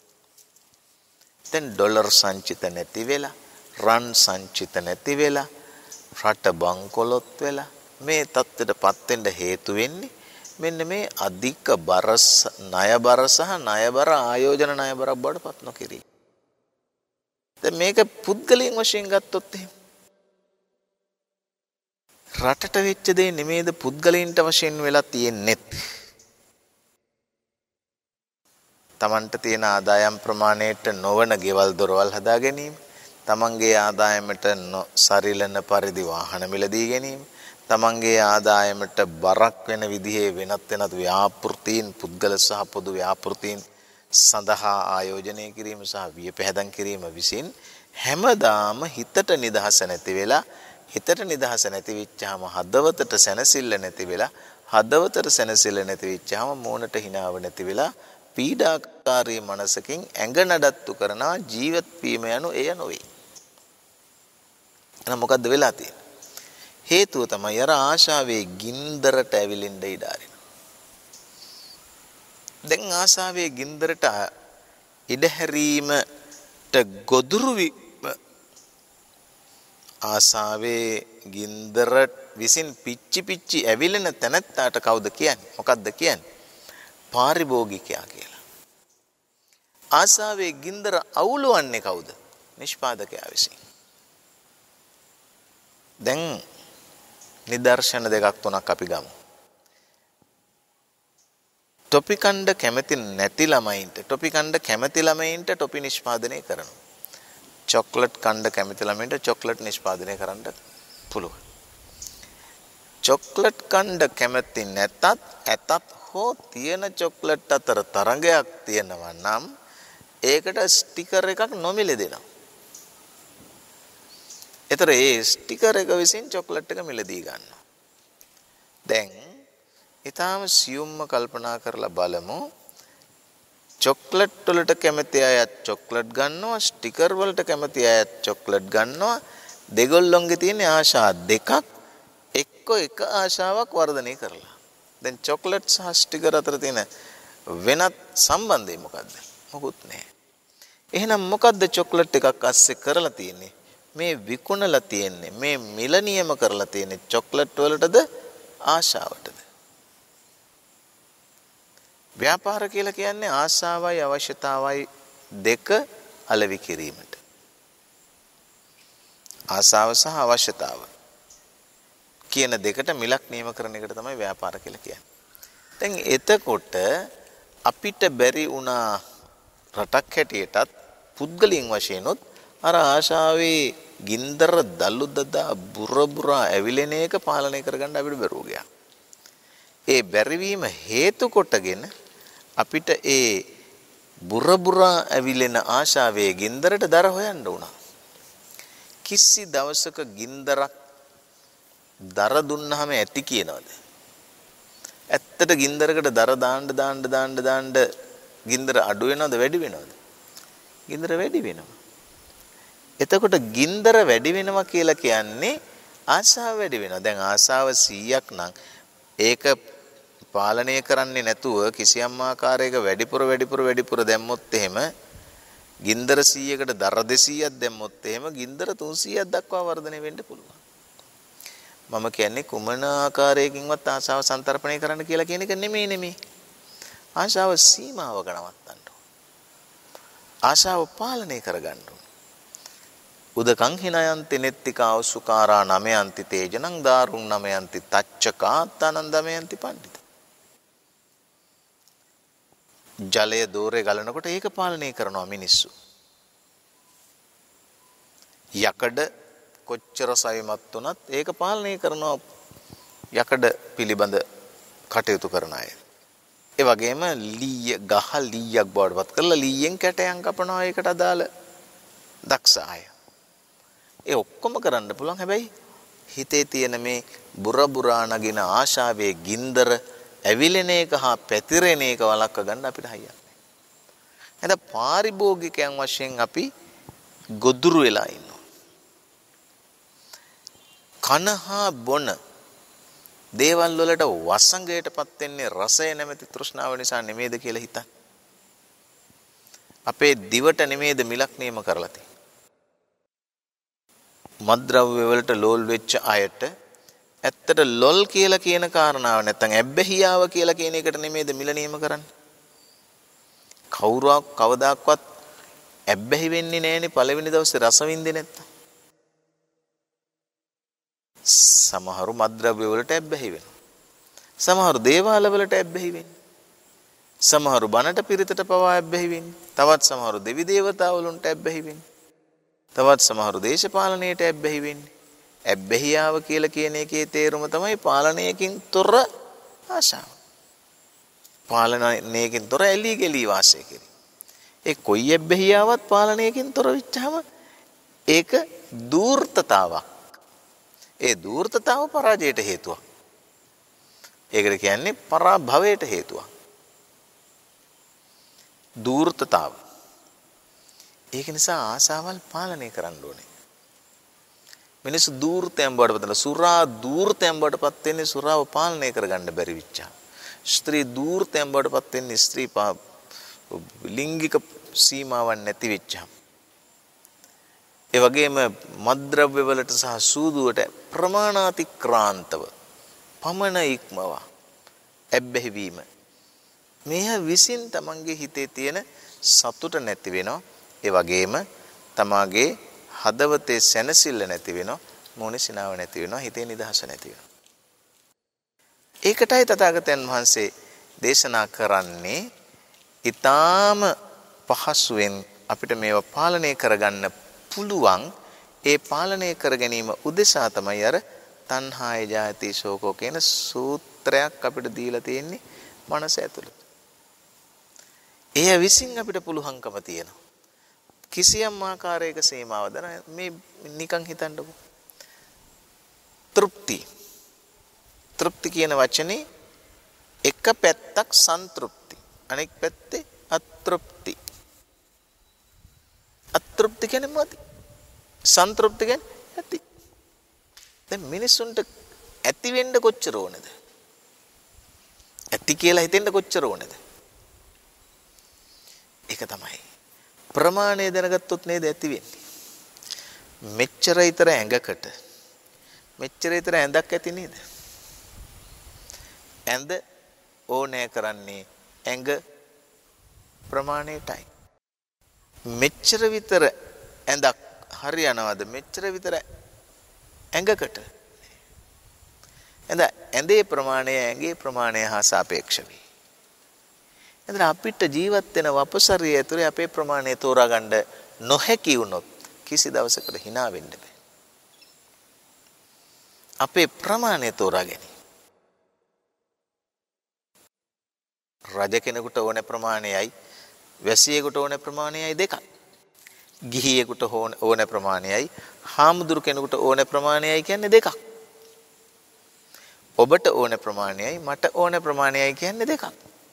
දැන් ඩොලර් සංචිත නැති වෙලා, රන් සංචිත නැති වෙලා, රට බංකොලොත් වෙලා මේ තත්ත්වයටපත් වෙන්න හේතු වෙන්නේ මෙන්න මේ අධික බර ණය බර සහ ණය බර ආයෝජන ණය බරක් බවට පත් නොකිරීම. දැන් මේක පුද්ගලයන් වශයෙන් ගත්තොත් එහෙම රටට වෙච්ච දේ නෙමේද පුද්ගලයන්ට වශයෙන් වෙලා තියෙන්නේ. තමන්ට තියෙන ආදායම් ප්‍රමාණයට නොවන ගෙවල් දොරවල් හදා ගැනීම, තමන්ගේ ආදායමට සරිලන පරිදි වාහන මිලදී ගැනීම, තමන්ගේ ආදායමට බරක් වෙන විදිහේ වෙනත් වෙනත් ව්‍යාපෘතීන් පුද්ගල සහ පොදු ව්‍යාපෘතීන් සඳහා ආයෝජනය කිරීම සහ වියපැහැදම් කිරීම විසින් හැමදාම හිතට නිදහස නැති වෙලා, හිතට නිදහස නැති වෙච්චාම හදවතට සැනසෙල්ල නැති වෙලා, හදවතට සැනසෙල්ල නැති වෙච්චාම මෝනට හිනාව නැති වෙලා පීඩාකාරී මනසකින් ඇඟ නඩත්තු කරන ජීවත් වීම යනු එය නොවේ. එහෙනම් මොකද්ද වෙලා තියෙන්නේ? හේතුව තමයි අර ආශාවේ ගින්දරට ඇවිලින්න ඉඩ අරින. දැන් ආශාවේ ගින්දරට ඉඩ හැරීමට ගොදුරු වීම ආශාවේ ගින්දර විසින් පිච්චි පිච්චි ඇවිලෙන තැනැත්තාට කවුද කියන්නේ? මොකද්ද කියන්නේ? පාරිභෝගිකයා කියලා. ආශාවේ ගින්දර අවුලවන්නේ කවුද? නිෂ්පාදකයා විසින්. දැන් නිදර්ශන දෙකක් තුනක් අපි ගමු. ටොපි කණ්ඩ කැමති නැති ළමයින්ට, ටොපි කණ්ඩ කැමති ළමයින්ට ටොපි නිෂ්පාදනය කරනවා. චොක්ලට් කණ්ඩ කැමති ළමයින්ට චොක්ලට් නිෂ්පාදනය කරන්න පුළුවන්. චොක්ලට් කණ්ඩ කැමති නැතත් ඇතත් හෝ තියෙන චොක්ලට් අතර තරඟයක් තියෙනවා නම් ඒකට ස්ටිකර් එකක් නොමිලේ දෙනවා. ඒතර ඒ ස්ටිකර් එක විසින් චොක්ලට් එක මිලදී ගන්නවා. දැන් ඊටාම සියුම්ම කල්පනා කරලා බලමු. චොක්ලට් වලට කැමති අය චොක්ලට් ගන්නවා, ස්ටිකර් වලට කැමති අය චොක්ලට් ගන්නවා. දෙගොල්ලොන්ගේ තියෙන ආශා දෙකක් එක්ක එක ආශාවක් වර්ධනය කරලා. දැන් චොක්ලට් සහ ස්ටිකර් අතර තියෙන වෙනත් සම්බන්ධය මොකද්ද? මොකුත් නැහැ. එහෙනම් මොකද්ද චොක්ලට් එකක් අස්සේ කරලා තියෙන්නේ? මේ විකුණලා තියෙන්නේ, මේ මිල නියම කරලා තියෙන්නේ චොක්ලට් වලටද ආශාවටද? ව්‍යාපාර කියලා කියන්නේ ආශාවයි අවශ්‍යතාවයි දෙක අලෙවි කිරීමට. ආශාව සහ අවශ්‍යතාව කියන දෙකට මිලක් නියම කරන එකට තමයි ව්‍යාපාර කියලා කියන්නේ. දැන් එතකොට අපිට බැරි වුණා රටක් හැටියටත් පුද්ගලයන් වශයෙන්ොත් අර ආශාවේ ගින්දර දලු දදා බුර බුරා ඇවිලෙන එක පාලනය කරගන්න අපිට බැරුව ගියා. ඒ බැරිවීම හේතු කොටගෙන අපිට ඒ බුර බුරා ඇවිලෙන ආශාවේ ගින්දරට දර හොයන්න උනා. කිසි දවසක ගින්දරක් දර දුන්නාම ඇති කියනවාද? ඇත්තට ගින්දරකට දර දාන්න දාන්න දාන්න දාන්න ගින්දර අඩු වෙනවද වැඩි වෙනවද? ගින්දර වැඩි වෙනවා. එතකොට ගින්දර වැඩි වෙනවා කියලා කියන්නේ ආශාව වැඩි වෙනවා. දැන් ආශාව සීයක් නම් ඒක පාලනය කරන්නේ නැතුව කිසියම් ආකාරයක වැඩිපුර වැඩිපුර වැඩිපුර දැම්මොත් එහෙම ගින්දර සීයකට දර දෙසීයක් දැම්මොත් එහෙම ගින්දර තුන්සීයක් දක්වා වර්ධනය වෙන්න පුළුවන්. මම කියන්නේ කුමන ආකාරයකින්වත් ආශාව සංතරපණය කරන්න කියලා කියන එක නෙමෙයි නෙමෙයි. ආශාව සීමාවක නවත්තන්න ඕන. ආශාව පාලනය කරගන්න ඕන. උදකං හිනයන්ති නෙත්තිකා උසුකාරා නමයන්ති තේජනං දාරුං නමයන්ති තච්චකාත්තානන්දමයන්ති පණ්ඩිත. ජලය දෝරේ ගලනකොට ඒක පාලනය කරනවා මිනිස්සු. යකඩ කොච්චර සවිමත් වුණත් ඒක පාලනය කරනවා යකඩ පිළිබඳ කටයුතු කරන අය. ඒ වගේම ලීය ගහ ලීයක් බවට පත් කරලා ලීයෙන් කැටයන් කපනවා ඒකට අදාළ දක්ෂ අය. ඒ ඔක්කොම කරන්න පුළුවන්. හැබැයි හිතේ තියෙන මේ බුර බුරා නගින ආශාවේ ගින්දර ඇවිලෙන එක හා පැතිරෙන එක වළක්ව ගන්න අපිට හයියක් නැහැ. එහෙනම් පාරිභෝගිකයන් වශයෙන් අපි ගොදුරු වෙලා ඉන්නවා. කන හා බොන දේවල් වලට වසඟයටපත් වෙන්නේ රසය නැමැති තෘෂ්ණාව නිසා නෙමෙයිද කියලා හිතන්න. අපේ දිවට නෙමෙයිද මිලක් නියම කරලා තියෙන්නේ. මත්ද්‍රව්‍ය වලට ලෝල් වෙච්ච අයට ඇත්තට ලොල් කියලා කියන කාරණාව නැත්තම් ඇබ්බැහියාව කියලා කියන එකට නෙමෙයිද මිල නියම කරන්නේ. කවුරුවක් කවදාක්වත් ඇබ්බැහි වෙන්නේ නැහැනේ පළවෙනි දවසේ රස වින්දේ නැත්තම්. සමහරු මත්ද්‍රව්‍ය වලට ඇබ්බැහි වෙනවා. සමහරු දේවාල වලට ඇබ්බැහි වෙන්නේ. සමහරු බණට පිරිතට පවා ඇබ්බැහි වෙන්නේ. තවත් සමහරු දෙවි දේවතාවුන්ට ඇබ්බැහි වෙන්නේ. තවත් සමහරු දේශපාලනයට ඇබ්බැහි වෙන්නේ. ඇබ්බැහියාව කියලා කියන එකේ තේරුම තමයි පාලනයකින් තොර ආශාව. පාලනයකින් තොර එළී ගලී වාසය කිරීම. ඒ කොයි ඇබ්බැහියාවත් පාලනයකින් තොර වෙච්චාම ඒක දූර්තතාවක්. ඒ දූර්තතාව පරාජයට හේතුවක්. ඒකට කියන්නේ පරාභවයට හේතුවක්. දූර්තතාව. ඒක නිසා ආසාවල් පාලනය කරන්න ඕනේ. මිනිස්සු දූර්තයන් බවට පත් වෙනවා. සුරා දූර්තයන් බවට පත් වෙන්නේ සුරාව පාලනය කරගන්න බැරි විච්චා. ස්ත්‍රී දූර්තයන් බවට පත් වෙන්නේ ස්ත්‍රී ලිංගික සීමාවන් නැති වෙච්චා. ඒ වගේම මත්ද්‍රව්‍ය වලට සහ සූදුවට ප්‍රමාණාතික්‍රාන්තව පමණ ඉක්මවා ඇබ්බැහි වීම. මෙය විසින් තමන්ගේ හිතේ තියෙන සතුට නැති වෙනවා. ඒ වගේම තමාගේ හදවතේ සැනසෙල්ල නැති වෙනවා. මොනේ සිනාව නැති වෙනවා. හිතේ නිදහස නැති වෙනවා. ඒකටයි තථාගතයන් වහන්සේ දේශනා කරන්නේ ඊටාම පහසුවෙන් අපිට මේවා පාලනය කරගන්න පුළුවන්. ඒ පාලනය කර ගැනීම උදෙසා තමයි අර තණ්හාය ජායති ශෝකෝ කියන සූත්‍රයක් අපිට දීලා තියෙන්නේ මනස ඇතුළත. එය විසින් අපිට පුළුවන්කම තියෙනවා. කිසියම් ආකාරයක සීමාවද මේ නිකන් හිතන්නකෝ. තෘප්ති. තෘප්ති කියන වචනේ එක පැත්තක් සන්තෘප්ති. අනෙක් පැත්තේ අතෘප්ති. අතෘප්ති කියන්නේ මොකද? සන්තෘප්ති කියන්නේ ඇති. දැන් මිනිසුන්ට ඇති වෙන්න කොච්චර ඕනද? ඇති කියලා හිතෙන්න කොච්චර ඕනද? ඒක තමයි. ප්‍රමාණය දැනගත්තොත් නේද ඇති වෙන්නේ. මෙච්චර ඊතර ඇඟකට මෙච්චර ඊතර ඇඳක් ඇති නේද? ඇඳ ඕනෑ කරන්නේ ඇඟ ප්‍රමාණයටයි. මෙච්චර විතර ඇඳක් හරියනවද? මෙච්චර විතර ඇඟකට. එඳ ඇඳේ ප්‍රමාණය ඇඟේ ප්‍රමාණය හා සාපේක්ෂ වේ. එතන අපිට ජීවත් වෙන වපසරිය ඇතුලේ අපේ ප්‍රමාණය තෝරා ගන්න නොහැකි වුණොත් කිසි දවසකට hina වෙන්න බෑ. අපේ ප්‍රමාණය තෝරා ගැනීම. රජ කෙනෙකුට ඕන ප්‍රමාණයයි වැසියෙකුට ඕන ප්‍රමාණයයි දෙකක්. ගිහියෙකුට ඕන ප්‍රමාණයයි හාමුදුරු කෙනෙකුට ඕන ප්‍රමාණයයි කියන්නේ දෙකක්. ඔබට ඕන ප්‍රමාණයයි මට ඕන ප්‍රමාණයයි කියන්නේ දෙකක්.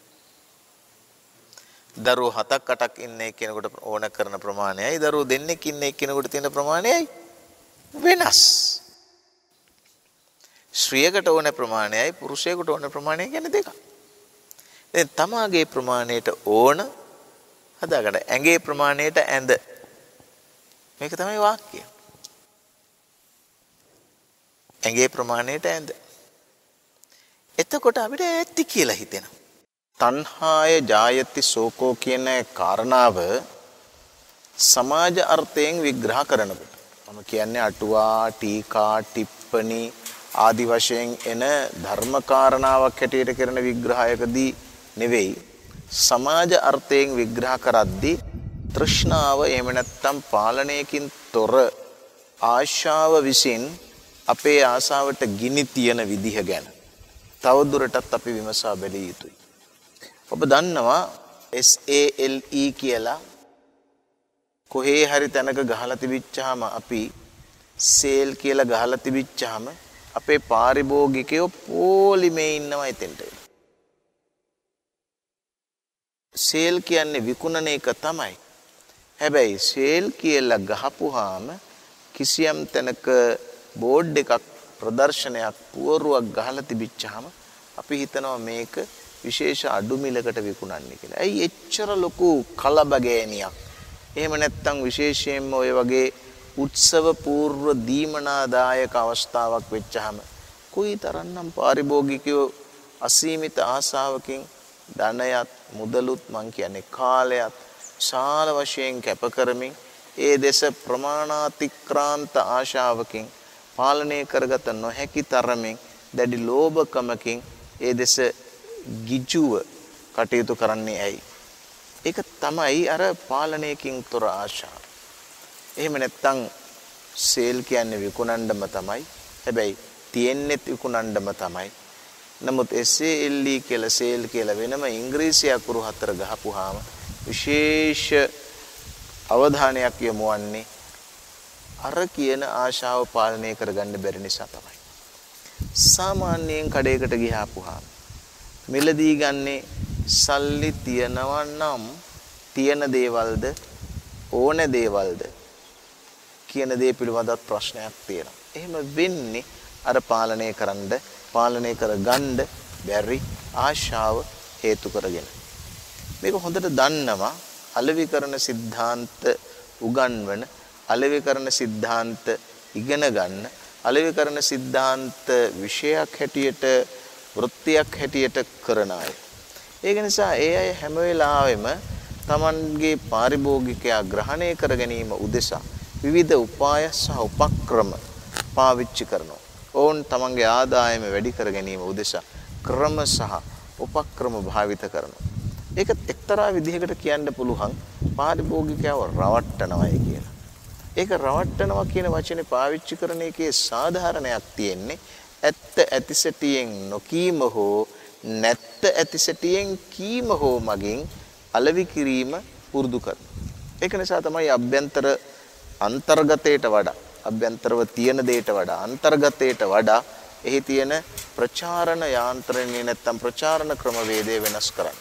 දරුවෝ හතක් අටක් ඉන්න එක්කෙනෙකුට ඕන කරන ප්‍රමාණයයි දරුවෝ දෙන්නෙක් ඉන්න එක්කෙනෙකුට තියෙන ප්‍රමාණයයි වෙනස්. ස්ත්‍රියකට ඕන ප්‍රමාණයයි පුරුෂයෙකුට ඕන ප්‍රමාණයයි කියන්නේ දෙකක්. දැන් තමාගේ ප්‍රමාණයට ඕන හදාගන්න ඇඟේ ප්‍රමාණයට ඇඳ. මේක තමයි වාක්‍යය. ඇඟේ ප්‍රමාණයට ඇඳ. එතකොට අපිට ඇත්ති කියලා හිතෙනවා. තණ්හාය ජායති ශෝකෝ කියන කාරණාව සමාජ අර්ථයෙන් විග්‍රහ කරනකොට මම කියන්නේ අටුවා ටීකා ටිප්පණි ආදි වශයෙන් එන ධර්ම කාරණාවක් හැටියට කරන විග්‍රහයකදී නෙවෙයි සමාජ අර්ථයෙන් විග්‍රහ කරද්දී තෘෂ්ණාව එහෙම නැත්නම් පාලනයකින් තොර ආශාව විසින් අපේ ආසාවට ගිනි තියන විදිහ ගැන තවදුරටත් අපි විමසා බැලිය යුතුයි. ඔබ දන්නවා S A L E කියලා කොහේ හරි තැනක ගහලා තිබිච්චාම අපි සේල් කියලා ගහලා තිබිච්චාම අපේ පාරිභෝගිකයෝ පොලිමේ ඉන්නවා එතෙන්ට. සේල් කියන්නේ විකුණන එක තමයි. හැබැයි සේල් කියලා ගහපුවාම කිසියම් තැනක බෝඩ් එකක් ප්‍රදර්ශනයක් පුවරුවක් ගහලා තිබිච්චාම අපි හිතනවා මේක විශේෂ අඩු මිලකට විකුණන්නේ කියලා. ඇයි එච්චර ලොකු කලබගෑනියක්? එහෙම නැත්නම් විශේෂයෙන්ම ඔය වගේ උත්සව පූර්ව දීමනාදායක අවස්ථාවක් වෙච්චාම කොයිතරම්නම් පාරිභෝගිකයෝ අසීමිත ආසාවකින් ධනයත් මුදලුත් මං කියන්නේ කාලයත් ශාල වශයෙන් කැප කරමින් ඒ දේශ ප්‍රමාණාතික්‍රාන්ත ආශාවකින් පාලනය කරගත නොහැකි තරමින් දැඩි ලෝභකමකින් ඒ දෙස ගිජුව කටයුතු කරන්නේ ඇයි? ඒක තමයි අර පාලනයකින් තොර ආශාව. එහෙම නැත්තම් සේල් කියන්නේ විකුණන්නම තමයි. හැබැයි තියෙන්නෙත් විකුණන්නම තමයි. නමුත් එස් ඒ එල් ඊ කියලා සේල් කියලා වෙනම ඉංග්‍රීසි අකුරු හතර ගහපුවාම විශේෂ අවධානයක් යොමු වන්නේ අර කියන ආශාව පාලනය කරගන්න බැරි නිසා තමයි. සාමාන්‍යයෙන් කඩේකට ගියාපුවාම මිලදී ගන්නේ සල්ලි තියනවා නම් තියෙන දේවල්ද ඕන දේවල්ද කියන දේ පිළිබඳව ප්‍රශ්නයක් තියෙනවා. එහෙම වෙන්නේ අර පාලනය කරන්න පාලනය කරගන්න බැරි ආශාව හේතු කරගෙන. මේක හොඳට දන්නවා අලෙවිකරණ සිද්ධාන්ත උගන්වන අලෙවිකරණ සිද්ධාන්ත ඉගෙන ගන්න අලෙවිකරණ සිද්ධාන්ත විෂයක් හැටියට වෘත්තියක් හැටියට කරන අය. ඒක නිසා ඒ අය හැම වෙලාවෙම Tamanගේ පාරිභෝගිකයා ග්‍රහණය කර ගැනීම උදෙසා විවිධ උපාය සහ උපක්‍රම පාවිච්චි කරනවා. ඔවුන් Tamanගේ ආදායම වැඩි කර ගැනීම උදෙසා ක්‍රම සහ උපක්‍රම භාවිත කරනවා. ඒක එක්තරා විදිහකට කියන්න පුළුවන් පාරිභෝගිකයව රවට්ටනවායි කියලා. ඒක රවට්ටනවා කියන වචනේ පාවිච්චි කරන එකේ සාධාරණයක් තියෙන්නේ ඇත්ත ඇතිසැටියෙන් නොකීම හෝ නැත්ත ඇතිසැටියෙන් කීම හෝ මගින් අලෙවි කිරීම පුරුදු කරනවා. ඒක නිසා තමයි අභ්‍යන්තර අන්තර්ගතයට වඩා අභ්‍යන්තරව තියෙන දෙයට වඩා අන්තර්ගතයට වඩා එහි තියෙන ප්‍රචාරණ යාන්ත්‍රණය නැත්තම් ප්‍රචාරණ ක්‍රමවේදය වෙනස් කරන්නේ.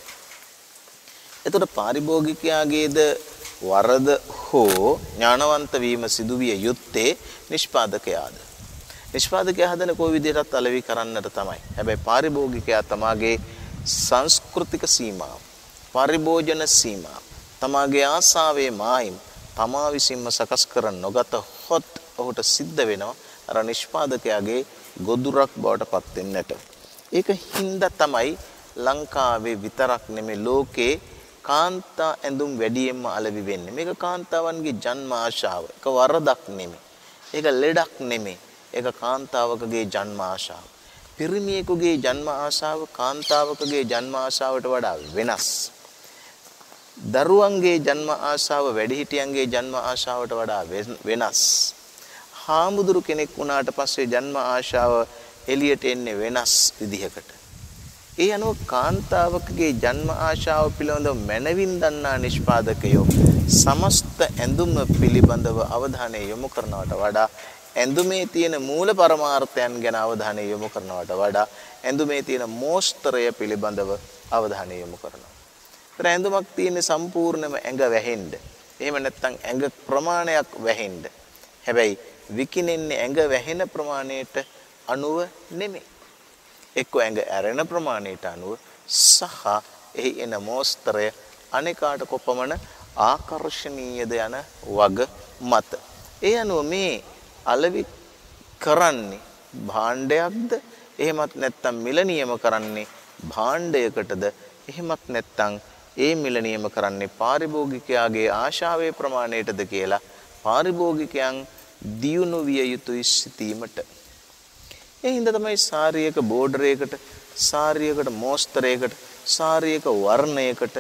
එතකොට පාරිභෝගිකයාගේද වරද හෝ ඥානවන්ත වීම සිදුවිය යුත්තේ නිෂ්පාදකයාද. නිෂ්පාදකයා හදන කොයි විදිහටත් අලෙවි කරන්නට තමයි. හැබැයි පාරිභෝගිකයා තමාගේ සංස්කෘතික සීමාව, පරිභෝජන සීමාව, තමාගේ ආසාවේ මායිම් තමා විසින්ම සකස් කර නොගත හොත් ඔහුට සිද්ධ වෙනවා අර නිෂ්පාදකයාගේ ගොදුරක් බවට පත් වෙන්නට. ඒක හින්දා තමයි ලංකාවේ විතරක් නෙමෙයි ලෝකේ කාන්තා ඇඳුම් වැඩියෙන්ම අලෙවි වෙන්නේ. මේක කාන්තාවන්ගේ ජන්ම ආශාව. ඒක වරදක් නෙමෙයි. ඒක ලෙඩක් නෙමෙයි. ඒක කාන්තාවකගේ ජන්ම ආශාව. පිරිමියෙකුගේ ජන්ම ආශාව කාන්තාවකගේ ජන්ම ආශාවට වඩා වෙනස්. දරුවන්ගේ ජන්ම ආශාව වැඩිහිටියන්ගේ ජන්ම ආශාවට වඩා වෙනස්. හාමුදුරු කෙනෙක් වුණාට පස්සේ ජන්ම ආශාව එළියට එන්නේ වෙනස් විදිහකට. ඒ අනුව කාන්තාවකගේ ජන්ම ආශාව පිළිබඳව මනවින් දන්නා නිෂ්පාදකයෝ සමස්ත ඇඳුම පිළිබඳව අවධානය යොමු කරනවට වඩා ඇඳුමේ තියෙන මූල පරමාර්ථයන් ගැන අවධානය යොමු කරනවට වඩා ඇඳුමේ තියෙන මෝස්තරය පිළිබඳව අවධානය යොමු කරනවා. ඒතර ඇඳුමක් තියෙන සම්පූර්ණම ඇඟ වැහෙන්න. එහෙම නැත්නම් ඇඟ ප්‍රමාණයක් වැහෙන්න. හැබැයි විකිනෙන්නේ ඇඟ වැහෙන ප්‍රමාණයට අනුව නෙමෙයි. එක්ක ඇඟ ඇරෙන ප්‍රමාණයට අනුව සහ එහි එන මෝස්තරය අනේකාට කොපමණ ආකර්ෂණීයද යන වග මත. ඒ අනුව මේ අලෙවි කරන්නේ භාණ්ඩයක්ද එහෙමත් නැත්නම් මිල නියම කරන්නේ භාණ්ඩයකටද එහෙමත් නැත්නම් ඒ මිල නියම කරන්නේ පාරිභෝගිකයාගේ ආශාවේ ප්‍රමාණයටද කියලා පාරිභෝගිකයන් දියුණු විය යුතුයි සිටීමට. ඒ හින්දා තමයි සාරියක බෝඩරයකට සාරියකට මෝස්තරයකට සාරියක වර්ණයකට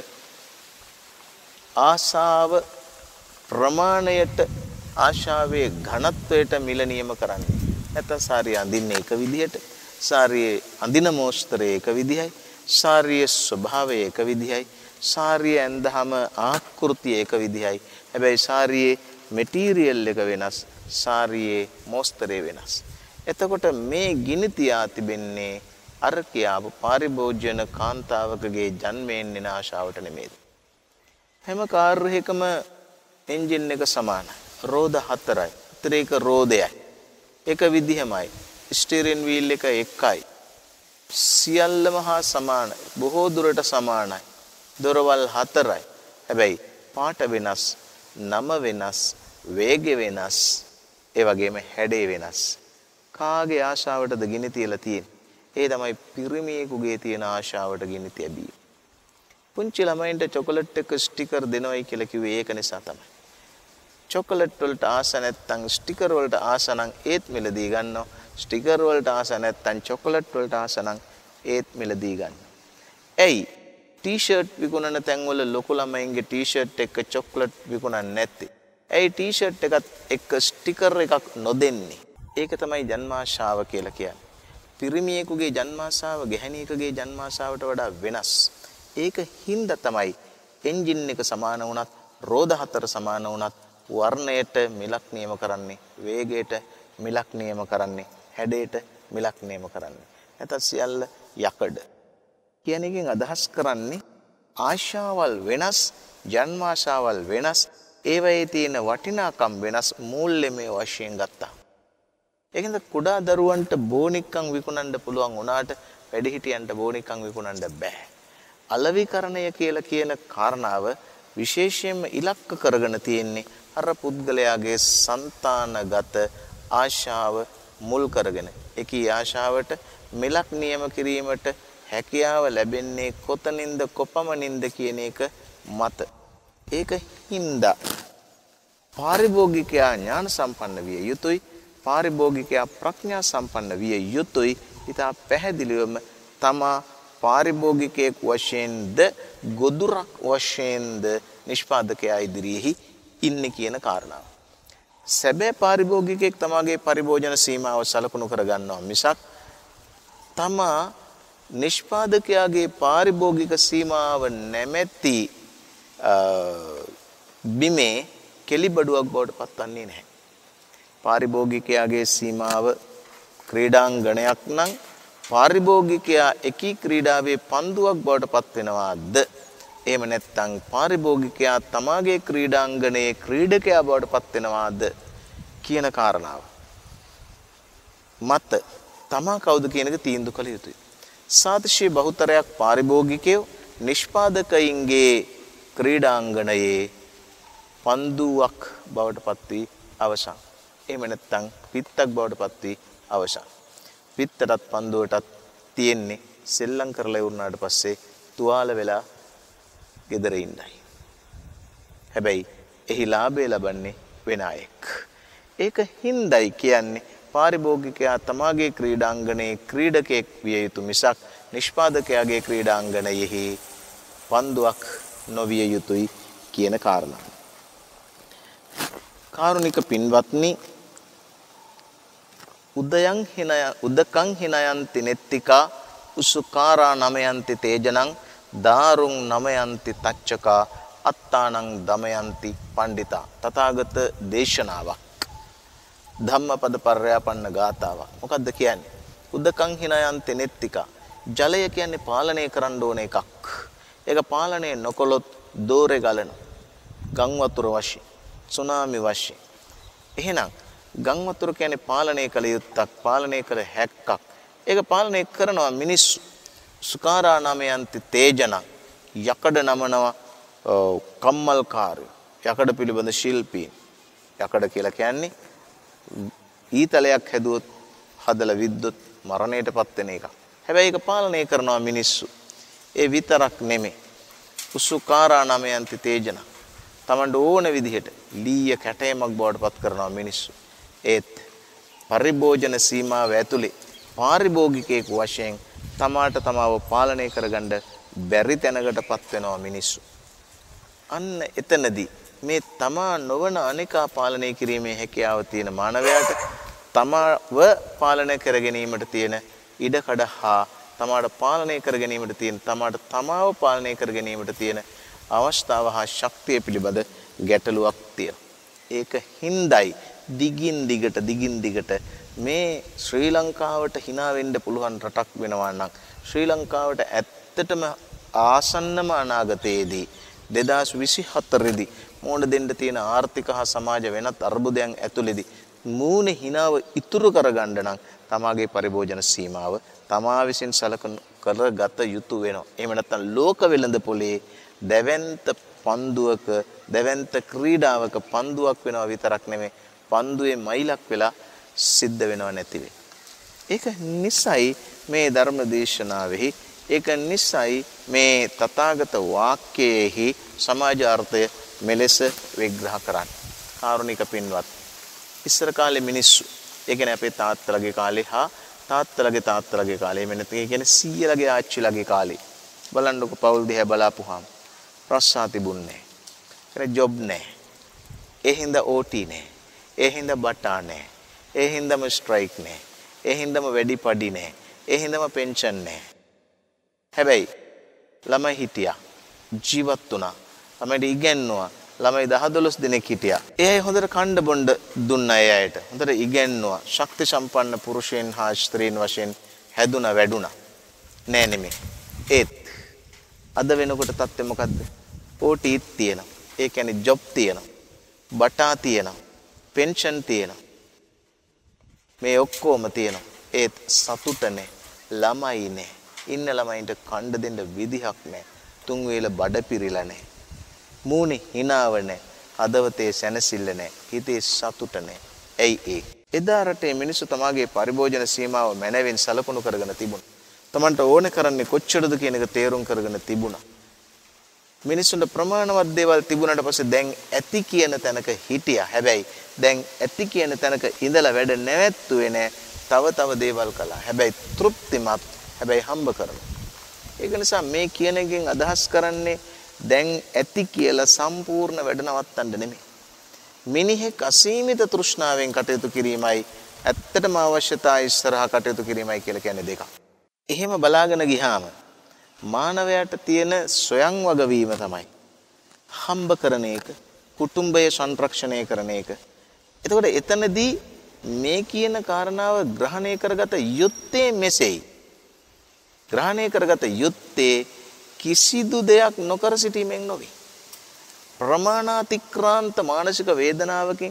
ආශාව ප්‍රමාණයට ආශාවේ ඝනත්වයට මිල නියම කරන්නේ. නැත්නම් සාරිය අඳින්නේ එක විදිහට, සාරියේ අඳින මෝස්තරය එක විදිහයි, සාරියේ ස්වභාවය එක විදිහයි, සාරිය ඇඳහම ආකෘතිය එක විදිහයි. හැබැයි සාරියේ මෙටීරියල් එක වෙනස්, සාරියේ මෝස්තරය වෙනස්. එතකොට මේ ගිනි තියා තිබෙන්නේ අර කියාපු පාරිභෝජන කාන්තාවකගේ ජන්මයෙන් එන ආශාවට නෙමෙයි. හැම කාර් එකකම එන්ජින් එක සමානයි. රෝද හතරයි. ත්‍රික රෝදයයි. එක විදිහමයි. ස්ටියරින් වීල් එක එකයි. සියල්ලම හා සමානයි. බොහෝ දුරට සමානයි. දොරවල් හතරයි. හැබැයි පාට වෙනස්, නම වෙනස්, වේගය වෙනස්, ඒ වගේම හැඩය වෙනස්. කාගේ ආශාවටද ගිනි තියලා තියෙන්නේ? ඒ තමයි පිරිමියෙකුගේ තියෙන ආශාවට ගිනි තියබී. පුංචි ළමයින්ට චොකලට් එක ස්ටිකර් දෙනවයි කියලා කිව්වේ ඒක නිසා තමයි. චොකලට් වලට ආස නැත්නම් ස්ටිකර් වලට ආස නම් ඒත් මිලදී ගන්නවා. ස්ටිකර් වලට ආස නැත්නම් චොකලට් වලට ආස නම් ඒත් මිලදී ගන්නවා. එයි ටී-ෂර්ට් විකුණන තැන්වල ලොකු ළමයින්ගේ ටී-ෂර්ට් එක චොකලට් විකුණන්නේ නැත්තේ. එයි ටී-ෂර්ට් එකත් එක්ක ස්ටිකර් එකක් නොදෙන්නේ. ඒක තමයි ජන්මාශාව කියලා කියන්නේ. පිරිමියෙකුගේ ජන්මාශාව ගැහණියෙකුගේ ජන්මාශාවට වඩා වෙනස්. ඒක හින්දා තමයි එන්ජින් එක සමාන වුණත් රෝද හතර සමාන වුණත් වර්ණයට මිලක් නියම කරන්නේ, වේගයට මිලක් නියම කරන්නේ, හැඩයට මිලක් නියම කරන්නේ. නැත්නම් සියල්ල යකඩ. කියන එකෙන් අදහස් කරන්නේ ආශාවල් වෙනස්, ජන්මාශාවල් වෙනස්, ඒවයේ තියෙන වටිනාකම් වෙනස් මූල්‍යමය වශයෙන් ගත්තා. ඒකෙන්ද කුඩා දරුවන්ට බෝනික්කම් විකුණන්න පුළුවන් වුණාට වැඩිහිටියන්ට බෝනික්කම් විකුණන්න බෑ. අලෙවිකරණය කියලා කියන කාරණාව විශේෂයෙන්ම ඉලක්ක කරගෙන තියෙන්නේ අර පුද්ගලයාගේ సంతానගත ආශාව මුල් කරගෙන. ඒකී ආශාවට මිලක් නියම කිරීමට හැකියාව ලැබෙන්නේ කොතනින්ද කොපමණින්ද කියන එක මත. ඒක හින්දා පාරිභෝගිකයා ඥාන සම්පන්න විය යුතුයි. පාරිභෝගිකයා ප්‍රඥා සම්පන්න විය යුතුයි. ඉතා පැහැදිලිවම තමා පාරිභෝගිකයෙක් වශයෙන්ද ගොදුරක් වශයෙන්ද නිෂ්පාදකයා ඉදිරියෙහි ඉන්නේ කියන කාරණාව. සැබෑ පාරිභෝගිකයෙක් තමාගේ පරිභෝජන සීමාව සලකුණු කර ගන්නවා මිසක් තමා නිෂ්පාදකයාගේ පාරිභෝගික සීමාව නැමැති බිමේ කෙලිබඩුවක් බවට පත්වන්නේ නැහැ. පාරිභෝගිකයාගේ සීමාව ක්‍රීඩාංගණයක් නම් පාරිභෝගිකයා එකී ක්‍රීඩාවේ පන්දුවක් බවට පත් වෙනවාද? එහෙම නැත්නම් පාරිභෝගිකයා තමාගේ ක්‍රීඩාංගණයේ ක්‍රීඩකයා බවට පත් වෙනවාද කියන කාරණාව මත තමා කවුද කියන එක තීන්දුව කළ යුතුයි. සාතිශය බහුතරයක් පාරිභෝගිකයෝ නිෂ්පාදකයින්ගේ ක්‍රීඩාංගණයේ පන්දුවක් බවට පත් වී අවසන්. එහෙම නැත්නම් පිත්තක් බවට පත් වී අවසන්. පිත්තටත් පන්දුවටත් තියෙන්නේ සෙල්ලම් කරලා ඉවරනාට පස්සේ තුවාල වෙලා ගෙදර ඉන්නයි. හැබැයි එහි ලාභය ලබන්නේ වෙන අයෙක්. ඒක හින්දයි කියන්නේ පාරිභෝගිකයා තමාගේ ක්‍රීඩාංගණයේ ක්‍රීඩකයෙක් විය යුතු මිසක් නිෂ්පාදකයාගේ ක්‍රීඩාංගණයෙහි පන්දුවක් නොවිය යුතුයි කියන කාරණාව. කාරුණික පින්වත්නි, උදයන් හිනය උදකං හිනයන්ති නෙත්තිකා උසුකාරා නමයන්ති තේජනං දාරුං නමයන්ති තච්චකා අත්තානං දමයන්ති පණ්ඩිතා. තථාගත දේශනාවක්, ධම්මපද පර්යාපන්න ගාථාවක්. මොකද්ද කියන්නේ? උදකං හිනයන්ති නෙත්තිකා. ජලය කියන්නේ පාලනය කරන්න ඕන එකක්. ඒක පාලනය නොකළොත් දෝරේ ගලන ගම් වතුර වශයෙන්, සුනාමි වශයෙන්. එහෙනම් ගම් වතුර කියන්නේ පාලනය කළ යුත්තක්, පාලනය කළ හැක්කක්. ඒක පාලනය කරනවා මිනිස්සු. සුකාරා නමයන්ති තේජනං. යකඩ නමනවා කම්මල්කාරයෝ, යකඩ පිළිබඳ ශිල්පීන්. යකඩ කියලා කියන්නේ ඊතලයක් හැදුවොත් හදලා විද්දොත් මරණයටපත් වෙන එකක්. හැබැයි ඒක පාලනය කරනවා මිනිස්සු. ඒ විතරක් නෙමෙයි. උසුකාරා නමයන්ති තේජනං. තමන්ට ඕන විදිහට ලීය කැටයමක් බවට පත් කරනවා මිනිස්සු. ඒත් පරිභෝජන සීමාව ඇතුලේ පාරිභෝගිකයෙකු වශයෙන් තමාට තමාව පාලනය කරගන්න බැරි තැනකටපත් වෙනවා මිනිස්සු. අන්න එතනදී මේ තමා නොවන අනිකා පාලනය කිරීමේ හැකියාව තියෙන මානවයාට තමාව පාලනය කර ගැනීමට තියෙන ඉඩකඩ හා තමාට පාලනය කර ගැනීමට තියෙන තමාට තමාව පාලනය කර ගැනීමට තියෙන අවස්ථාව හා ශක්තිය පිළිබඳ ගැටලුවක් තියෙනවා. ඒක හින්දයි දිගින් දිගට දිගින් දිගට මේ ශ්‍රී ලංකාවට hina වෙන්න පුළුවන් රටක් වෙනවා නම් ශ්‍රී ලංකාවට ඇත්තටම ආසන්නම අනාගතයේදී දෙදාස් විසිහතර දී මොන දෙන්න තියෙන ආර්ථික හා සමාජ වෙනත් අර්බුදයන් ඇතුළේදී මූණ hinaව ඉතුරු කරගන්න නම් තමාගේ පරිභෝජන සීමාව තමා විසින් සලකන කරගත යුතු වෙනවා. එහෙම නැත්නම් ලෝක වෙළඳ පොලේ දැවැන්ත පන්දුවක දැවැන්ත ක්‍රීඩාවක පන්දුවක් වෙනවා විතරක් නෙමෙයි, පන්දුවේ මයිලක් වෙලා සිද්ධ වෙනව නැති වෙයි. ඒක නිසයි මේ ධර්ම දේශනාවෙහි, ඒක නිසයි මේ තථාගත වාක්‍යයේහි සමාජාර්ථය මෙලෙස විග්‍රහ කරන්නේ. කාරුණික පින්වත්. ඉස්සර කාලේ මිනිස්සු, ඒ කියන්නේ අපේ තාත්තලගේ කාලේ හා තාත්තලගේ තාත්තලගේ කාලේ, මෙන්න ඒ කියන්නේ සීයලගේ ආච්චිලගේ කාලේ බලන්නකො පවුල් දිහා බලාපුවාම රස්සා තිබුණේ නැහැ. ජොබ් නැහැ. ඒ හින්දා ඕටී නැහැ. ඒ හින්දා බටා නැහැ. ඒ හින්දාම ස්ට්‍රයික් නැහැ. ඒ හින්දාම වැඩි පඩි නැහැ. ඒ හින්දාම පෙන්ෂන් නැහැ. හැබැයි ළමයි හිටියා. ජීවත් වුණා. ළමයිට ඉගෙනුවා. ළමයි දහ දොළොස් දිනක් හිටියා. ඒ අය හොඳට කණ්ඩ බොණ්ඩ දුන්නා ඒ අයට. හොඳට ඉගෙනුවා. ශක්ති සම්පන්න පුරුෂයන් හා ස්ත්‍රීන් වශයෙන් හැදුනා වැඩුණා. නෑ නෙමෙයි. ඒත් අද වෙනකොට තත්ත්වය මොකද්ද? ඕටී තියෙනවා. ඒ කියන්නේ ජොබ් තියෙනවා. බටා තියෙනවා. පෙන්ෂන් තියෙනවා. මේ ඔක්කොම තියෙනවා. ඒත් සතුට නැහැ. ළමයි නැහැ. ඉන්න ළමයින්ට කණ්ඩ දෙන්න විදිහක් නැහැ. තුන් වේල බඩ පිරිලා නැහැ. මූණේ හිනාව නැහැ. හදවතේ සැනසෙල්ල නැහැ. හිතේ සතුට නැහැ. ඇයි ඒ? එදා රටේ මිනිස්සු තමාගේ පරිභෝජන සීමාව මැනවින් සලකුණු කරගෙන තිබුණා. තමන්ට ඕනේ කරන්නේ කොච්චරද කියන එක තේරුම් කරගෙන තිබුණා. මිනිස්සුන්ට ප්‍රමාණවත් දේවල් තිබුණාට පස්සේ දැන් ඇති කියන තැනක හිටියා. හැබැයි දැන් ඇති කියන තැනක ඉඳලා වැඩ නැවැත්තුවේ නැහැ. තව තව දේවල් කළා. හැබැයි තෘප්තිමත්. හැබැයි හම්බ කරනවා. ඒක නිසා මේ කියන එකෙන් අදහස් කරන්නේ දැන් ඇති කියලා සම්පූර්ණ වැඩ නවත්තන්න නෙමෙයි. මිනිහෙක් අසීමිත තෘෂ්ණාවෙන් කටයුතු කිරීමයි ඇත්තටම අවශ්‍යතා ඉස්සරහා කටයුතු කිරීමයි කියලා කියන්නේ දෙකක්. එහෙම බලාගෙන ගියාම මානවයාට තියෙන ස්වයං වගවීම තමයි හම්බ කරන එක, කුටුම්බය සංරක්ෂණය කරන එක. එතකොට එතනදී මේ කියන කාරණාව ග්‍රහණය කරගත යුත්තේ මෙසේයි. ග්‍රහණය කරගත යුත්තේ කිසිදු දෙයක් නොකර සිටීමෙන් නොවේ. ප්‍රමාණාතික්‍රාන්ත මානසික වේදනාවකින්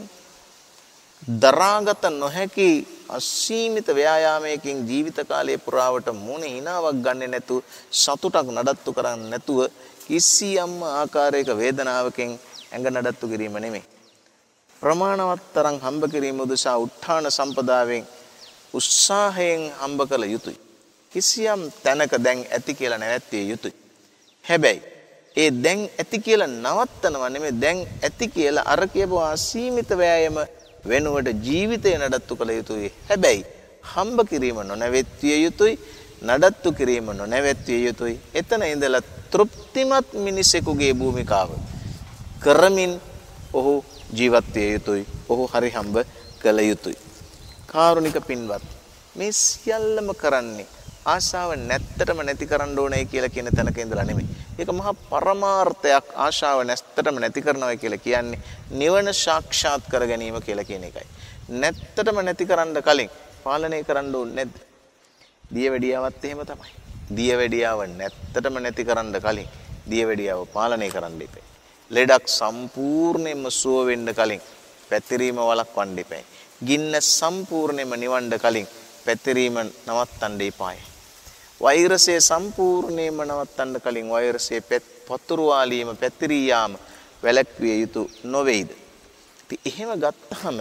දරාගත නොහැකි අසීමිත ව්‍යායාමයකින් ජීවිත කාලයේ පුරාවට මොනේ හිනාවක් ගන්නෙ නැතුව සතුටක් නඩත්තු කරන්නේ නැතුව කිසියම් ආකාරයක වේදනාවකින් ඇඟ නඩත්තු කිරීම නෙමෙයි. ප්‍රමාණවත් තරම් හම්බ කිරීම උදෙසා උත්හාන සම්පදාවෙන් උත්සාහයෙන් හම්බ කළ යුතුයි. කිසියම් තැනක දැන් ඇති කියලා නැවැත්විය යුතුයි. හැබැයි ඒ දැන් ඇති කියලා නවත්තනවා නෙමෙයි, දැන් ඇති කියලා අර කියපු අසීමිත වෑයම වෙනුවට ජීවිතය නඩත්තු කළ යුතුයි. හැබැයි හම්බ කිරීම නොනැවැත්විය යුතුයි, නඩත්තු කිරීම නොනැවැත්විය යුතුයි. එතන ඉඳලා තෘප්තිමත් මිනිසෙකුගේ භූමිකාව කරමින් ඔහු ජීවත් විය යුතුයි. ඔහු හරි හම්බ කළ යුතුයි. කාරුණික පින්වත්, මේ සියල්ලම කරන්නේ ආශාව නැත්තටම නැති කරන්න ඕනේ කියලා කියන තැනක ඉඳලා නෙමෙයි. ඒක මහා පරමාර්ථයක්. ආශාව නැත්තටම නැති කරනවා කියලා කියන්නේ නිවන සාක්ෂාත් කර ගැනීම කියලා කියන එකයි. නැත්තටම නැති කරන්න කලින් පාලනය කරන්න ඕනේ නැද්ද? දියවැඩියාවත් එහෙම තමයි. දියවැඩියාව නැත්තටම නැති කරන්න කලින් දියවැඩියාව පාලනය කරන්න ඉපේ. ලෙඩක් සම්පූර්ණයෙන්ම සුව වෙන්න කලින් පැතිරීම වළක්වන්න ඉපේ. ගින්න සම්පූර්ණයෙන්ම නිවන්න කලින් පැතිරීම නවත්තන්න ඉපායි. වෛරසය සම්පූර්ණයෙන්ම නවත්තන්න කලින් වෛරසයේ පතුරුවාලීම පැතිරී යාම වැළැක්විය යුතු නොවේද? ඉතින් එහෙම ගත්තාම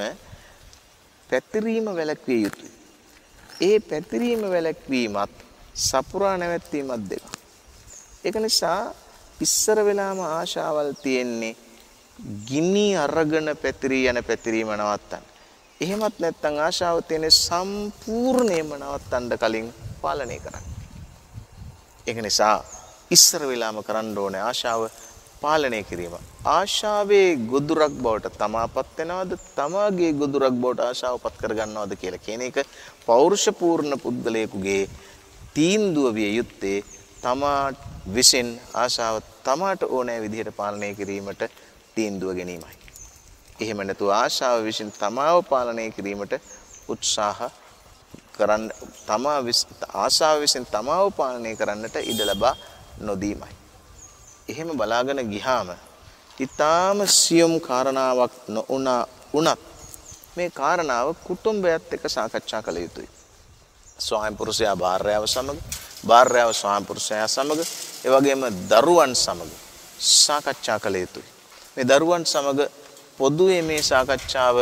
පැතිරීම වැළැක්විය යුතුයි. ඒ පැතිරීම වැළැක්වීමත් සපුරා නැවැත්වීමත් දෙක. ඒක නිසා ඉස්සර වෙලාම ආශාවල් තියෙන්නේ ගිනි අරගෙන පැතිරී යන පැතිරීම නවත්තන්න. එහෙමත් නැත්නම් ආශාව තියෙන සම්පූර්ණයෙන්ම නවත්තන්න කලින් පාලනය කරන්න. ඒක නිසා ඉස්සර වෙලාම කරන්න ඕනේ ආශාව පාලනය කිරීම. ආශාවේ ගොදුරක් බවට තමාපත් වෙනවද, තමාගේ ගොදුරක් බවට ආශාවපත් කරගන්නවද කියලා කියන එක පෞරුෂපූර්ණ පුද්ගලයෙකුගේ තීන්දුව විය යුත්තේ තමා විසින් ආශාව තමාට ඕනෑ විදිහට පාලනය කිරීමට තීන්දුව ගැනීමයි. එහෙම නැතුව ආශාව විසින් තමාව පාලනය කිරීමට උත්සාහ කරන්න, තමා ආශාව විසින් තමාව පාලනය කරන්නට ඉඩ ලබා නොදීමයි. එහෙම බලාගෙන ගියාම ඊටාම සියුම් කාරණාවක් නොඋනා උනත් මේ කාරණාව කුටුම්බයත් එක්ක සාකච්ඡා කළ යුතුයි. ස්වාමි පුරුෂයා භාර්යාව සමග, භාර්යාව ස්වාමි පුරුෂයා සමග, ඒ වගේම දරුවන් සමග සාකච්ඡා කළ යුතුයි. මේ දරුවන් සමග පොදුවේ මේ සාකච්ඡාව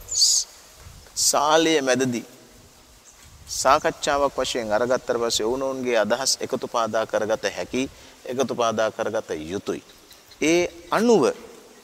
සාලය මැදදී සාකච්ඡාවක් වශයෙන් අරගත්තට පස්සේ වුණෝන්ගේ අදහස් එකතු පාදා කරගත හැකි, එකතු පාදා කරගත යුතුයි. ඒ අනුව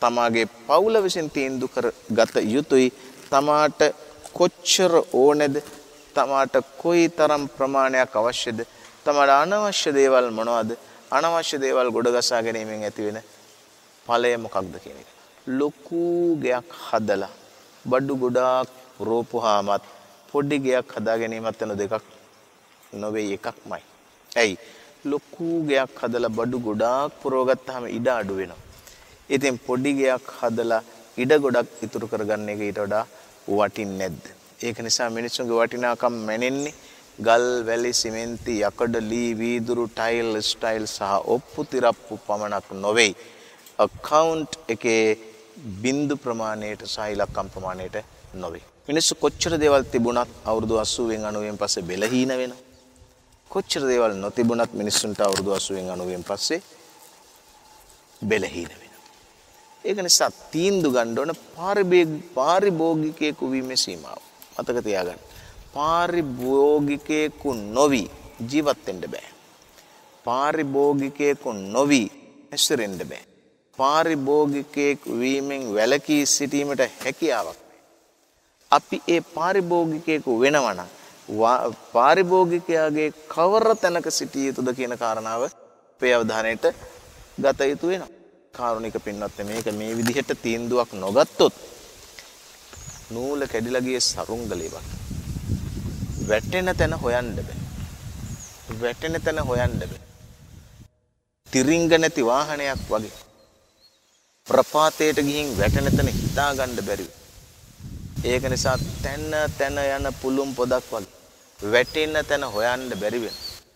තමාගේ පවුල විසින් තීන්දුව කර ගත යුතුයි. තමාට කොච්චර ඕනේද? තමාට කොයිතරම් ප්‍රමාණයක් අවශ්‍යද? තමාට අනවශ්‍ය දේවල් මොනවද? අනවශ්‍ය දේවල් ගොඩගසා ගැනීමෙන් ඇති වෙන ඵලය මොකක්ද කියන එක. ලොකු ගයක් හදලා බඩු ගොඩාක් රෝපුවාමත් පොඩි ගයක් හදා ගැනීමත් වෙන දෙකක් නොවේ එකක්මයි. ඇයි? ලොකු ගයක් හදලා බඩු ගොඩාක් පුරවගත්තාම ඉඩ අඩු වෙනවා. ඉතින් පොඩි ගයක් හදලා ඉඩ ගොඩක් ඉතුරු කරගන්න එක ඊට වඩා වටින්නේ නැද්ද? ඒක නිසා මිනිස්සුන්ගේ වටිනාකම් මැනෙන්නේ ගල්, වැලි, සිමෙන්ති, යකඩ, ලී, වීදුරු, ටයිල්, ස්ටයිල් සහ ඔප්පු තිරප්පු පමණක් නොවේ. account එකේ බින්දු ප්‍රමාණයට සහ ඉලක්කම් ප්‍රමාණයට නොවේ. මිනිස්සු කොච්චර දේවල් තිබුණත් අවුරුදු අසූවෙන් අනූවෙන් පස්සේ බෙලහීන වෙනවා. කොච්චර දේවල් නොතිබුණත් මිනිස්සුන්ට අවුරුදු අසූවෙන් අනූවෙන් පස්සේ බෙලහීන වෙනවා. ඒක නිසා තීන්දුව ගන්න ඕන පාරිභෝගිකයෙකු වීමේ සීමාව. මතක තියාගන්න. පාරිභෝගිකයෙකු නොවි ජීවත් වෙන්න බෑ. පාරිභෝගිකයෙකු නොවි හැසිරෙන්න බෑ. පාරිභෝගිකයෙකු වීමෙන් වැළකී සිටීමට හැකියාවක්. අපි ඒ පාරිභෝගිකයෙකු වෙනවා නම් පාරිභෝගිකයාගේ කවර තැනක සිටිය යුතුද කියන කාරණාව අපේ අවධානයට ගත යුතු වෙනවා. කාරුණික පින්වත් මේක මේ විදිහට තීන්දුවක් නොගත්තොත් නූල කැඩිලා ගියේ සරුංගලේ වගේ. වැටෙන තැන හොයන්න බෑ. වැටෙන තැන හොයන්න බෑ. තිරිංග නැති වාහනයක් වගේ. ප්‍රපාතයට ගිහින් වැටෙන තැන හිතා ගන්න බැරි. ඒක නිසා තැන තැන යන පුළුම් පොදක් වගේ වැටෙන තැන හොයන්න බැරි වෙන.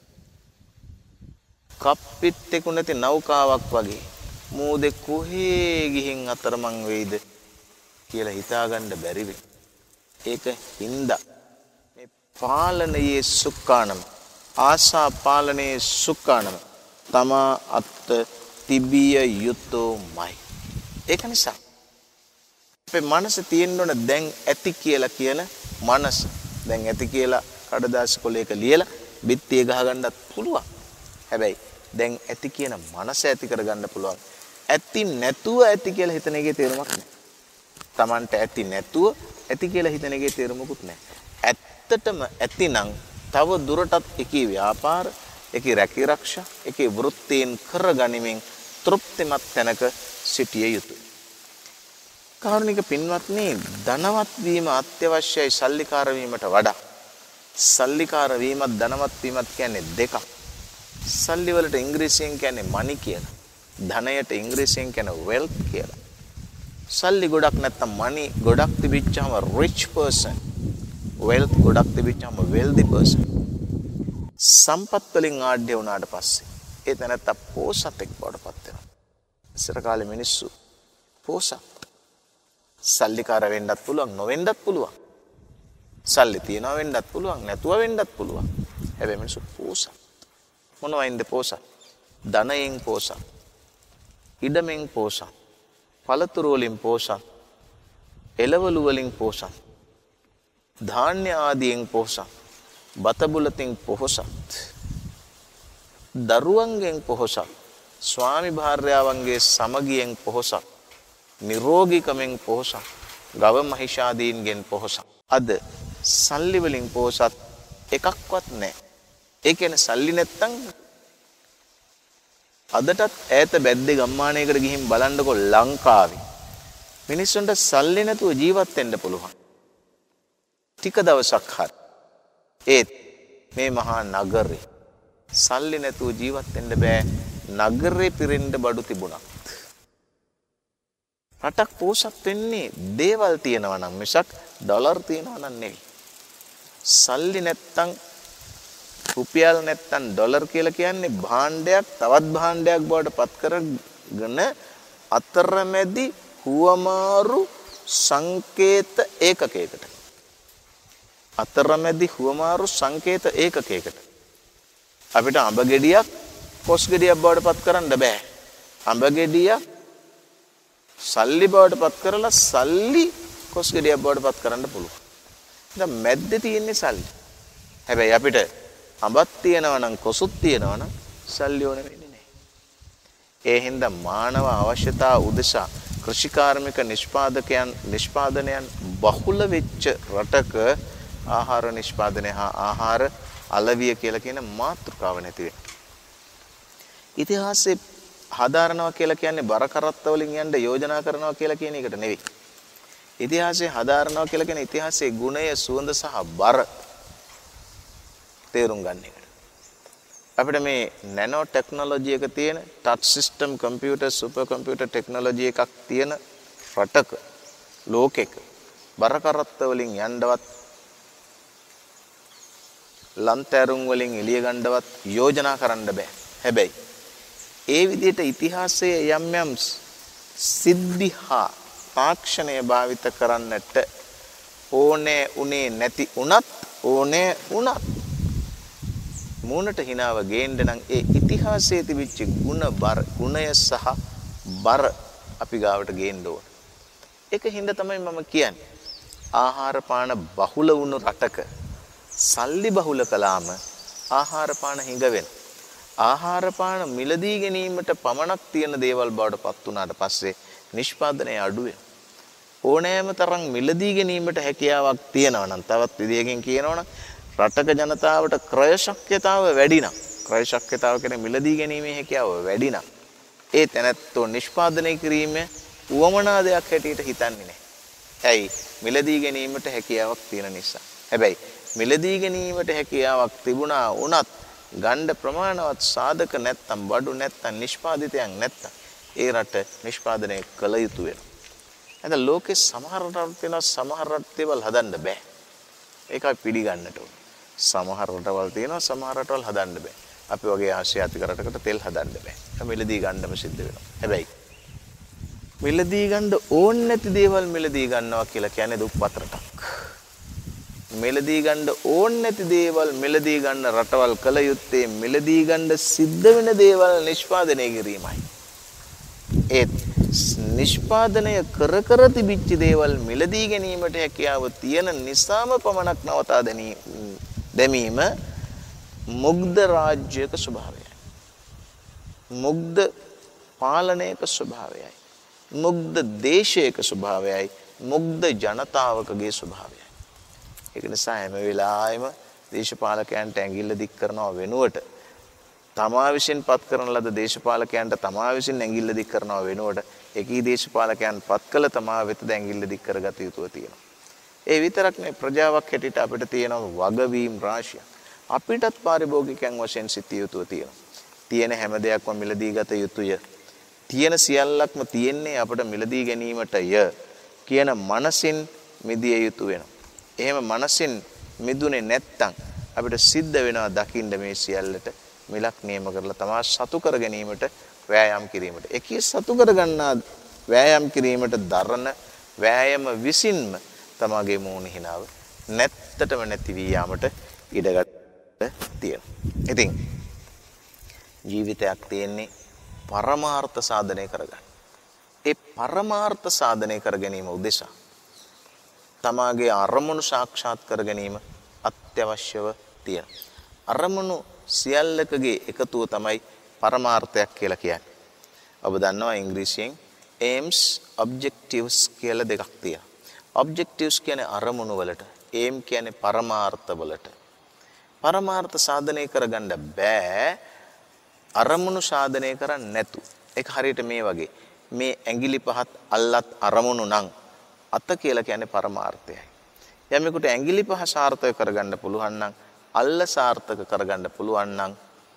කප්පිට්ටෙකු නැති නෞකාවක් වගේ මූදේ කොහේ ගිහින් අතරමං වෙයිද කියලා හිතා ගන්න බැරි වෙන. ඒක හින්දා මේ පාලනයේ සුඛානම ආසා පාලනයේ සුඛානම තමා අත් තිබිය යුතුමයි. ඒක නිසා අපේ මනස තියෙන්න ඕන දැන් ඇති කියලා කියන මනස. දැන් ඇති කියලා කඩදාසි කොලයක ලියලා බිත්තිය ගහ ගන්නත් පුළුවන්. හැබැයි දැන් ඇති කියන මනස ඇති කරගන්න පුළුවන්. ඇති නැතුව ඇති කියලා හිතන එකේ තේරුමක් නැහැ. Tamanට ඇති නැතුව ඇති කියලා හිතන එකේ තේරුමකුත් නැහැ. ඇත්තටම ඇතිනම් තව දුරටත් එකී ව්‍යාපාර, එකී රැකී ආරක්ෂා, එකී වෘත්තීන් කරගනිමින් තෘප්තිමත් තැනක සිටිය යුතුයි. කාරුණික පින්වත්නි, ධනවත් වීම අත්‍යවශ්‍යයි සල්ලිකාර වීමට වඩා. සල්ලිකාර වීමත් ධනවත් වීමත් කියන්නේ දෙකක්. සල්ලි වලට ඉංග්‍රීසියෙන් කියන්නේ money කියලා. ධනයට ඉංග්‍රීසියෙන් කියන්නේ wealth කියලා. සල්ලි ගොඩක් නැත්තම් money ගොඩක් තිබිච්චාම rich person. wealth ගොඩක් තිබිච්චාම wealthy person. සම්පත් වලින් ආඩ්‍ය වුණාට පස්සේ ඒ තැනත්තා පෝසතෙක් බවට පත් වෙනවා. ඉස්සර කාලේ මිනිස්සු පෝසත් සල්ලිකාර වෙන්නත් පුළුවන්, නොවෙන්නත් පුළුවන්. සල්ලි තියනවා වෙන්නත් පුළුවන්, නැතුව වෙන්නත් පුළුවන්. හැබැයි මිනිස්සු පෝසත්. මොනවයින්ද පෝසත්? ධනයෙන් පෝසත්, ඉඩමෙන් පෝසත්, පළතුරු වලින් පෝසත්, එළවලු වලින් පෝසත්, ධාන්‍ය ආදියෙන් පෝසත්, බත බුලතින් පොහොසත්, දරුවන්ගෙන් පොහොසත්, ස්වාමි භාර්යාවන්ගේ සමගියෙන් පොහොසත්, නිරෝගීකමෙන් පොහොසත්, ගව මහිෂාදීන්ගෙන් පොහොසත්. අද සල්ලි වලින් පොහොසත් එකක්වත් නැහැ. ඒ කියන්නේ සල්ලි නැත්තම් අදටත් ඈත බැද්දේ ගම්මානයකට ගිහින් බලන්නකො ලංකාවේ මිනිස්සුන්ට සල්ලි නැතුව ජීවත් වෙන්න පුළුවන්. ටික දවසක් හරි. ඒත් මේ මහා නගරේ සල්ලි නැතුව ජීවත් වෙන්න බෑ. නගරේ පිරෙන්න බඩු තිබුණා. රටක් පෝසත් වෙන්නේ දේවල් තියනවා නම් මිසක් ඩොලර් තියනවා නම් නෙවෙයි. සල්ලි නැත්තම් රුපියල් නැත්තම් ඩොලර් කියලා කියන්නේ භාණ්ඩයක් තවත් භාණ්ඩයක් බවට පත් කරගෙන අතරමැදි හුවමාරු සංකේත ඒකකයකට. අතරමැදි හුවමාරු සංකේත ඒකකයකට. අපිට අඹ ගෙඩියක් කොස් ගෙඩියක් බවට පත් කරන්න බෑ. අඹ ගෙඩියක් සල්ලි බවට පත් කරලා සල්ලි කොස් ගෙඩියක් බවට පත් කරන්න පුළුවන්. දැන් මැද්දේ තියෙන්නේ සල්ලි. හැබැයි අපිට අඹක් තියෙනවා නම් කොසුත් තියෙනවා නම් සල්ලි ඕන වෙන්නේ නැහැ. ඒ හින්දා මානව අවශ්‍යතා උදෙසා කෘෂිකාර්මික නිෂ්පාදකයන් නිෂ්පාදනයන් බහුල වෙච්ච රටක ආහාර නිෂ්පාදනය හා ආහාර අලවිය කියලා කියන මාතෘකාව නැති වෙන. ඉතිහාසයේ හදාරනවා කියලා කියන්නේ බර කරත්ත වලින් යන්න යෝජනා කරනවා කියලා කියන එකට නෙවෙයි. ඉතිහාසයේ හදාරනවා කියලා කියන්නේ ඉතිහාසයේ ගුණය, සුවඳ සහ බර තේරුම් ගන්න එකට. අපිට මේ නැනෝ ටෙක්නොලොජි එක තියෙන touch system computer super computer technology එකක් තියෙන රටක ලෝකෙක බර කරත්ත වලින් යන්නවත් ලන්තෑරුම් වලින් එළිය ගන්නවත් යෝජනා කරන්න බෑ. හැබැයි ඒ විදිහට ඉතිහාසයේ යම් යම් සිද්ධි හා තාක්ෂණය භාවිත කරන්නට ඕනේ උනේ නැති උනත් ඕනේ උනත් මූණට හිනාව ගේන්න නම් ඒ ඉතිහාසයේ තිබිච්ච ಗುಣ බර ගුණය සහ බර අපි ගාවට ගේන්න ඕන. ඒක හින්දා තමයි මම කියන්නේ ආහාර පාන බහුල වුණු රටක සල්ලි බහුල කළාම ආහාර පාන හිඟ වෙන. ආහාර පාන මිලදී ගැනීමට පමණක් තියෙන දේවල් බවට පත් වුණාට පස්සේ නිෂ්පාදනය අඩු වෙනවා. ඕනෑම තරම් මිලදී ගැනීමට හැකියාවක් තියෙනවා නම් තවත් විදියකින් කියනවා නම් රටක ජනතාවට ක්‍රය ශක්්‍යතාව වැඩි නම් ක්‍රය ශක්්‍යතාව කියන්නේ මිලදී ගැනීමේ හැකියාව වැඩි නම් ඒ තැනැත්තෝ නිෂ්පාදනය කිරීමේ උවමනා දෙයක් හැටියට හිතන්නේ නැහැ. ඇයි? මිලදී ගැනීමට හැකියාවක් තියෙන නිසා. හැබැයි මිලදී ගැනීමට හැකියාවක් තිබුණා වුණත් ගණ්ඩ ප්‍රමාණවත් සාධක නැත්තම් බඩු නැත්තම් නිෂ්පාදිතයක් නැත්තම් ඒ රට නිෂ්පාදනය කළ යුතු වෙනවා. එතන ලෝකේ සමහර රටවල් තියෙනවා සමහර රටවල් හදන්න බෑ. ඒකයි පිළිගන්නට ඕනේ. සමහර රටවල් තියෙනවා සමහර රටවල් හදන්න බෑ. අපි වගේ ආසියාතික රටකට තෙල් හදන්න බෑ. මිලදී ගන්නම සිද්ධ වෙනවා. හැබැයි මිලදී ගන්න ඕනේ නැති දේවල් මිලදී ගන්නවා කියලා කියන්නේ දුප්පත් රටක්. මිලදී ගන්න ඕනේ නැති දේවල් මිලදී ගන්න රටවල් කළ යුත්තේ මිලදී ගන්න සිද්ධ වෙන දේවල් නිෂ්පාදනය කිරීමයි. ඒ නිෂ්පාදනය කර කර තිබිච්ච දේවල් මිලදී ගැනීමට හැකියාව තියෙන නිසාම පමණක් නවතා දැමීම මුග්ධ රාජ්‍යයක ස්වභාවයයි. මුග්ධ පාලනයක ස්වභාවයයි. මුග්ධ දේශයක ස්වභාවයයි. මුග්ධ ජනතාවකගේ ස්වභාවයයි. ඒක නිසා හැම වෙලාවෙම දේශපාලකයන්ට ඇඟිල්ල දික් කරනව වෙනුවට තමා විසින් පත් කරන ලද දේශපාලකයන්ට තමා විසින් ඇඟිල්ල දික් කරනව වෙනුවට එකී දේශපාලකයන් පත් කළ තමා වෙත ඇඟිල්ල දික් කරගත යුතුව තියෙනවා. ඒ විතරක් නෙවෙයි ප්‍රජාවක් හැටියට අපිට තියෙනවා වගවීම් රාශියක්. අපිටත් පාරිභෝගිකයන් වශයෙන් සිටිය යුතුව තියෙනවා. තියෙන හැම දෙයක්ම මිලදී ගත යුතුය. තියෙන සියල්ලක්ම තියෙන්නේ අපිට මිලදී ගැනීමටය කියන මනසින් මිදිය යුතු වෙනවා. එහෙම මනසින් මිදුනේ නැත්තම් අපිට සිද්ධ වෙනවා දකින්න මේ සියල්ලට මිලක් නියම කරලා තමා සතු කර ගැනීමට වෑයම් කිරීමට. එකී සතු කර ගන්නා වෑයම් කිරීමට දරන වෑයම විසින්ම තමාගේ මූණ හිනාව නැත්තටම නැති වී යාමට ඉඩගත් තියෙනවා. ඉතින් ජීවිතයක් තියෙන්නේ පරමාර්ථ සාධනය කරගන්න. ඒ පරමාර්ථ සාධනය කර ගැනීම උදෙසා තමාගේ අරමුණු සාක්ෂාත් කර ගැනීම අත්‍යවශ්‍යව තියෙනවා. අරමුණු සියල්ලකගේ එකතුව තමයි පරමාර්ථයක් කියලා කියන්නේ. ඔබ දන්නවා ඉංග්‍රීසියෙන් aims objectives කියලා දෙකක් තියෙනවා. objectives කියන්නේ අරමුණු වලට, aim කියන්නේ පරමාර්ථ වලට. පරමාර්ථ සාධනය කරගන්න බෑ අරමුණු සාධනය කරන්නේ නැතු. ඒක හරියට මේ වගේ. මේ ඇඟිලි පහත් අල්ලත් අරමුණු නම් අත කියලා කියන්නේ පරමාර්ථයයි. යමෙකුට ඇඟිලි පහ සාර්ථක කරගන්න පුළුවන් නම් අල්ල සාර්ථක කරගන්න පුළුවන් නම්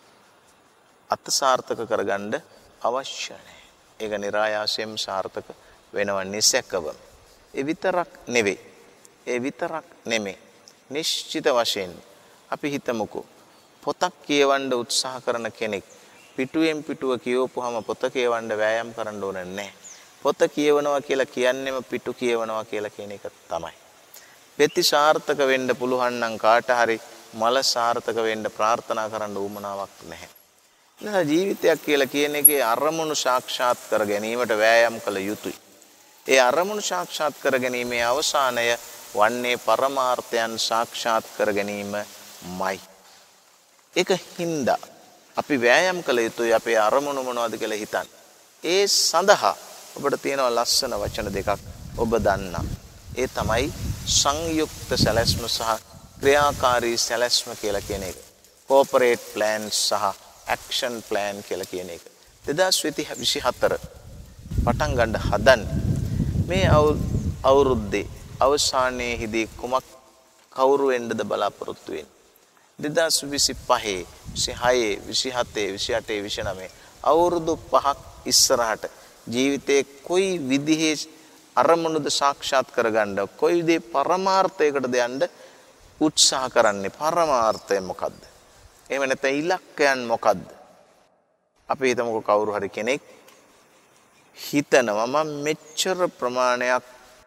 අත සාර්ථක කරගන්න අවශ්‍ය නැහැ. ඒක નિરાයාසයෙන් සාර්ථක වෙනව නිසැකව. ඒ විතරක් නෙවෙයි. ඒ විතරක් නෙමෙයි. නිශ්චිත වශයෙන් අපි හිතමුකෝ පොතක් කියවන්න උත්සාහ කරන කෙනෙක් පිටුවෙන් පිටුව කියවපුවාම පොත කියවන්න වෑයම් කරන්න ඕනේ නැහැ. පොත කියවනවා කියලා කියන්නේම පිටු කියවනවා කියලා කියන එක තමයි. පෙති සාර්ථක වෙන්න පුළුවන් නම් කාට හරි මල සාර්ථක වෙන්න ප්‍රාර්ථනා කරන්න උවමනාවක් නැහැ. එහෙනම් ජීවිතයක් කියලා කියන එකේ අරමුණු සාක්ෂාත් කර ගැනීමට වෑයම් කළ යුතුයි. ඒ අරමුණු සාක්ෂාත් කර ගැනීමේ අවසානය වන්නේ පරමාර්ථයන් සාක්ෂාත් කර ගැනීමයි. ඒක හින්දා අපි වෑයම් කළ යුතුයි අපේ අරමුණු මොනවද කියලා හිතන්න. ඒ සඳහා ඔබට තියෙනවා ලස්සන වචන දෙකක් ඔබ දන්නා. ඒ තමයි සංයුක්ත සැලැස්ම සහ ක්‍රියාකාරී සැලැස්ම කියලා කියන එක. corporate plans සහ action plan කියලා කියන එක. දෙදාස් විසිහතර පටන් ගන්න හදන්නේ මේ අවුරුද්දේ අවසානයේදී කුමක් කවුරු වෙන්නද බලාපොරොත්තු වෙන්නේ? දෙදාස් විසිපහ, විසිහය, විසිහත, විසිඅට, විසිනවය අවුරුදු පහක් ඉස්සරහට ජීවිතේ කොයි විදිහේ අරමුණුද සාක්ෂාත් කරගන්න, කොයි විදිහේ පරමාර්ථයකටද යන්න උත්සාහ කරන්නේ? පරමාර්ථය මොකද්ද? එහෙම නැත්නම් ඉලක්කයන් මොකද්ද? අපි හිතමුකෝ කවුරු හරි කෙනෙක් හිතනවා මම මෙච්චර ප්‍රමාණයක්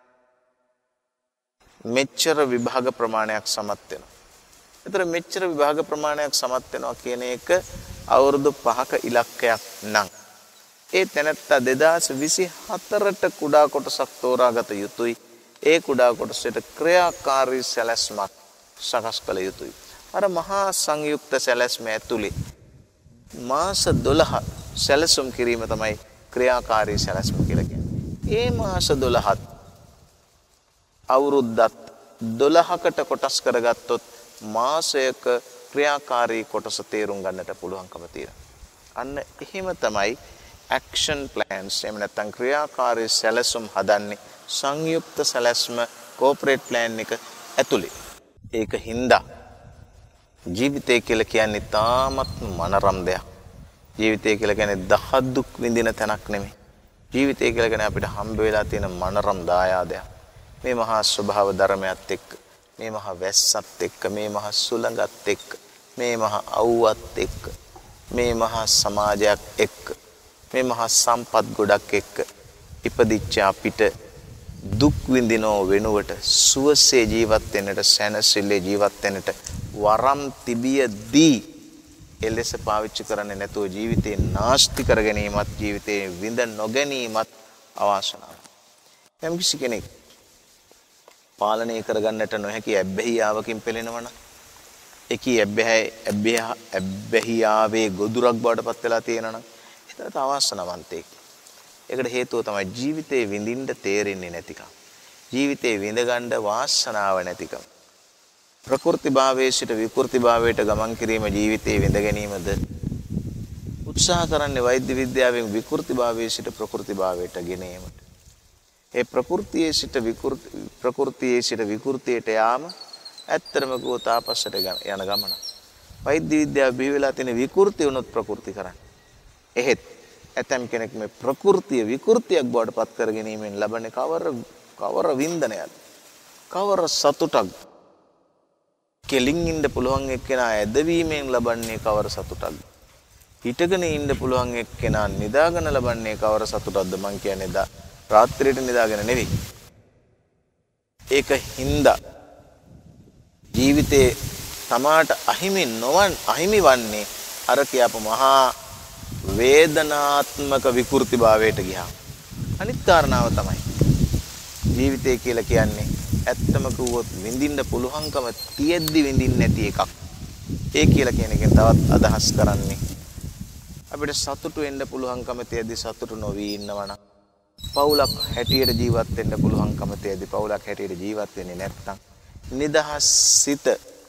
මෙච්චර විභාග ප්‍රමාණයක් සමත් වෙනවා. ඒතර මෙච්චර විභාග ප්‍රමාණයක් සමත් වෙනවා කියන එක අවුරුදු පහක ඉලක්කයක් නම් ඒ තැනත්තා දෙදාස් විසිහතරට කුඩා කොටසක් තෝරාගත යුතුයි. ඒ කුඩා කොටසට ක්‍රියාකාරී සැලැස්මක් සකස් කළ යුතුයි. අර මහා සංයුක්ත සැලැස්ම ඇතුලේ මාස දොළහ සැලසුම් කිරීම තමයි ක්‍රියාකාරී සැලැස්ම කියලා කියන්නේ. ඒ මාස දොළහත් අවුරුද්දත් දොළහකට කොටස් කරගත්තොත් මාසයක ක්‍රියාකාරී කොටස තේරුම් ගන්නට පුළුවන්කම තියෙනවා. අන්න එහෙම තමයි action plans එහෙම නැත්නම් ක්‍රියාකාරී සැලසුම් හදන්නේ සංයුක්ත සැලැස්ම corporate plan එක ඇතුලේ. ඒක හින්දා ජීවිතය කියලා කියන්නේ තාමත් මනරම් දෙයක්. ජීවිතය කියලා කියන්නේ දහදුක් විඳින තැනක් නෙමෙයි. ජීවිතය කියලා කියන්නේ අපිට හම්බ වෙලා තියෙන මනරම් දායාදයක්. මේ මහා ස්වභාව ධර්මයත් එක්ක, මේ මහා වැස්සත් එක්ක, මේ මහා සුළඟත් එක්ක, මේ මහා අවුවත් එක්ක, මේ මහා සමාජයක් එක්ක, මේ මහා සම්පත් ගොඩක් එක්ක ඉපදිච්ච අපිට දුක් විඳිනෝ වෙනුවට සුවසේ ජීවත් වෙන්නට, සැනසෙල්ලේ ජීවත් වෙන්නට වරම් තිබියදී එලෙස පාවිච්චි කරන්නේ නැතුව ජීවිතේ නාස්ති කර ගැනීමත්, ජීවිතේ විඳ නොගැනීමත් අවාසනාවයි. යම් කිසි කෙනෙක් පාලනය කරගන්නට නොහැකි ඇබ්බැහියාවකින් පෙළෙනවනම්, ඒකී ඇබ්බැහි ඇබ්බැහියාවේ ගොදුරක් බවට පත් වෙලා තියෙනවනම් ඒතරත් අවාසනාවන්තයෙක්. ඒකට හේතුව තමයි ජීවිතේ විඳින්න තේරෙන්නේ නැතිකම. ජීවිතේ විඳ ගන්න වාසනාව නැතිකම. ප්‍රකෘති භාවයේ සිට විකෘති භාවයට ගමන් කිරීම ජීවිතේ විඳ ගැනීමද උත්සාහ කරන්නේ වෛද්‍ය විද්‍යාවෙන් විකෘති භාවයේ සිට ප්‍රකෘති භාවයට ගෙන ඒමට. ඒ ප්‍රകൃතියේ සිට විකෘති ප්‍රകൃතියේ සිට විකෘතියට යාම ඇත්තම ගෝත ආපස්සට යන ගමන. වෛද්‍ය විද්‍යාව බිහි වෙලා තියෙන විකෘති වුණොත් ප්‍රകൃති කරන්නේ. එහෙත් ඇතම් කෙනෙක් මේ ප්‍රകൃතිය විකෘතියක් බවට පත් කර ගැනීමෙන් ලබන්නේ කවර කවර වින්දනයක්ද? කවර සතුටක්ද? කෙලින් ඉන්න පුළුවන් එක්කෙනා ඇදවීමෙන් ලබන්නේ කවර සතුටක්ද? හිටගෙන ඉන්න පුළුවන් එක්කෙනා නිදාගෙන ලබන්නේ කවර සතුටක්ද? මං කියන්නේ දා රාත්‍රියට නිදාගෙන නෙවෙයි. ඒක හින්දා ජීවිතේ තමාට අහිමි නොවන් අහිමි වන්නේ අර කියපු මහා වේදනාත්මක විකෘතිභාවයට ගියා. අනිත් කාරණාව තමයි ජීවිතය කියලා කියන්නේ ඇත්තම කිව්වොත් විඳින්න පුළුවන්කම තියෙද්දි විඳින්න නැති එකක්. ඒ කියලා කියන එකෙන් තවත් අදහස් කරන්නේ අපිට සතුටු වෙන්න පුළුවන්කම තියෙද්දි සතුටු නොවි ඉන්නවනම්, පවුලක් හැටියට ජීවත් වෙන්න පුළුවන්කම තියෙද්දි පවුලක් හැටියට ජීවත් වෙන්නේ නැත්නම්, නිදහස් සිත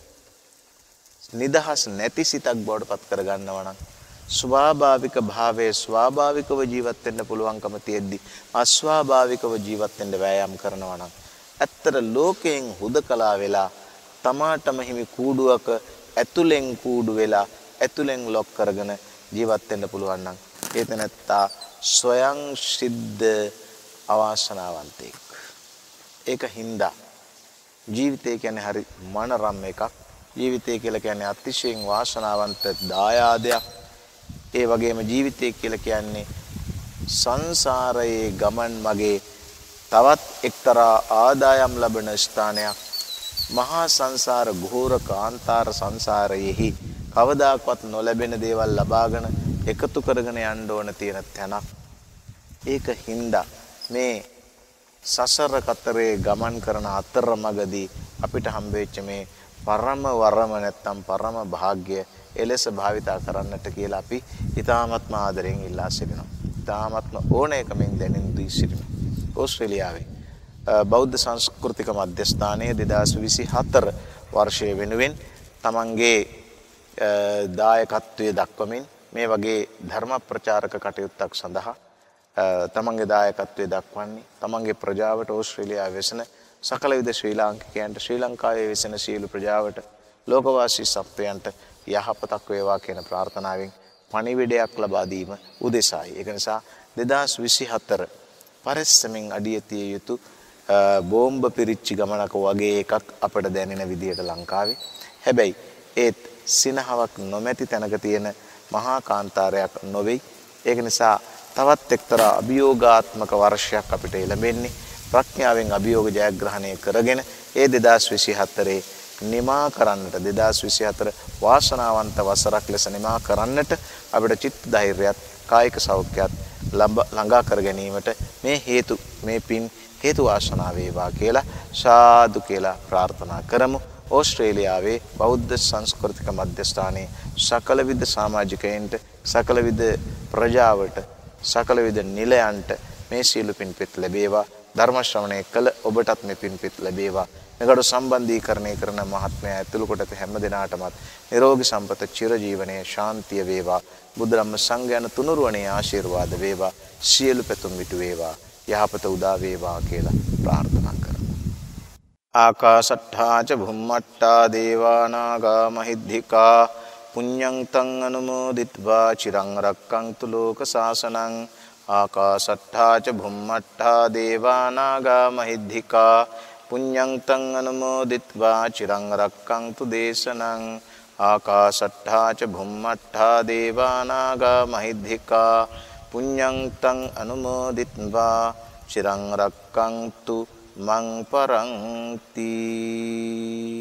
නිදහස් නැති සිතක් බවට පත් කර ගන්නවා නම්, ස්වාභාවික භාවයේ ස්වාභාවිකව ජීවත් වෙන්න පුළුවන්කම තියෙද්දි අස්වාභාවිකව ජීවත් වෙන්න වෑයම් කරනවා නම්, ඇත්තට ලෝකයෙන් හුදකලා වෙලා තමාටම හිමි කූඩුවක ඇතුලෙන් කූඩු වෙලා ඇතුලෙන් ලොක් කරගෙන ජීවත් වෙන්න පුළුවන් නම් ඒ තැනත්තා ස්වයං සිද්ධ අවාසනාවන්තයෙක්. ඒක හින්දා ජීවිතය කියන්නේ හරි මනරම් එකක්. ජීවිතය කියලා කියන්නේ අතිශයින් වාසනාවන්ත දායාදයක්. ඒ වගේම ජීවිතය කියලා කියන්නේ සංසාරයේ ගමන් මගේ තවත් එක්තරා ආදායම් ලබන ස්ථානයක්. මහා සංසාර ඝෝර කාන්තාර සංසාරයේහි කවදාකවත් නොලැබෙන දේවල් ලබාගෙන එකතු කරගෙන යන්න ඕන තියෙන තැනක්. ඒක හින්දා මේ සසර කතරේ ගමන් කරන අතරමඟදී අපිට හම්බෙච්ච මේ පරම වරම නැත්තම් පරම භාග්‍ය එලෙස භාවිතා කරන්නට කියලා අපි ඊ타ත්ම ආදරෙන් ඉල්ලා සිටිනවා. ඉතාමත්ම ඕනෑකමින් දැනෙන දී සිටිමි. ඕස්ට්‍රේලියාවේ බෞද්ධ සංස්කෘතික මධ්‍යස්ථානයේ දෙදාස් විසි හතර වර්ෂය වෙනුවෙන් තමන්ගේ දායකත්වය දක්වමින් මේ වගේ ධර්ම ප්‍රචාරක කටයුත්තක් සඳහා තමන්ගේ දායකත්වය දක්වන්නේ තමන්ගේ ප්‍රජාවට ඕස්ට්‍රේලියාවේ වෙසෙන සකල විද ශ්‍රී ලාංකිකයන්ට ශ්‍රී ලංකාවේ වෙසෙන සියලු ප්‍රජාවට ලෝකවාසී සත්වයන්ට යහපතක් වේවා කියන ප්‍රාර්ථනාවෙන් පණිවිඩයක් ලබා දීම උදෙසායි. ඒක නිසා දෙදාස් විසි හතර පරිස්සමින් අඩිය තිය යුතු බෝම්බ පිරිච්චි ගමනක වගේ එකක් අපට දැනෙන විදියට ලංකාවේ. හැබැයි ඒත් සිනහවක් නොමැති තැනක තියෙන මහා කාන්තාරයක් නොවේ. ඒක නිසා තවත් එක්තරා අභියෝගාත්මක වර්ෂයක් අපිට ලැබෙන්නේ. ප්‍රඥාවෙන් අභියෝග ජයග්‍රහණය කරගෙන ඒ දෙදාස් විසි හතරේ නිමා කරන්නට දෙදාස් විසි හතර වාසනාවන්ත වසරක් ලෙස නිමා කරන්නට අපිට චිත්ත ධෛර්යයත් කායික සෞඛ්‍යයත් ළඟා කර ගැනීමට මේ හේතු මේ පින් හේතු වාසනා වේවා කියලා සාදු කියලා ප්‍රාර්ථනා කරමු. ඕස්ට්‍රේලියාවේ බෞද්ධ සංස්කෘතික මධ්‍යස්ථානයේ සකල විද සමාජිකයන්ට සකල විද ප්‍රජාවට සකල විද නිලයන්ට මේ සියලු පින්පෙත් ලැබේවා. ධර්ම ශ්‍රවණය කළ ඔබටත් මේ පින්පෙත් ලැබේවා. මෙකට සම්බන්ධීකරණය කරන මහත්මයා ඇතුළු කොට හැම දිනාටමත් නිරෝගී සම්පත චිරජීවනයේ ශාන්තිය වේවා. බුදු ධම්ම සංඝ යන තුනුරුවනේ ආශිර්වාද වේවා. සියලු පැතුම් මිටු වේවා. යහපත උදා වේවා කියලා ප්‍රාර්ථනා කරමු. ආකාශට්ඨා ච භුම්මට්ඨා දේවා නාග මහිද්దికා පුඤ්ඤං තං අනුමෝදිත්වා චිරං රක්ඛන්තු ලෝක සාසනං. ආකාශට්ඨා ච භුම්මට්ඨා දේවා නාග මහිද්దికා පුඤ්ඤං තං අනුමෝදිත්වා චිරං රක්ඛන්තු දේශනං. ආකාශට්ඨා ච භුම්මට්ඨා දේවා නාග මහිද්దికා පුඤ්ඤං තං අනුමෝදිත්වා චිරං රක්ඛන්තු මං පරන්ති.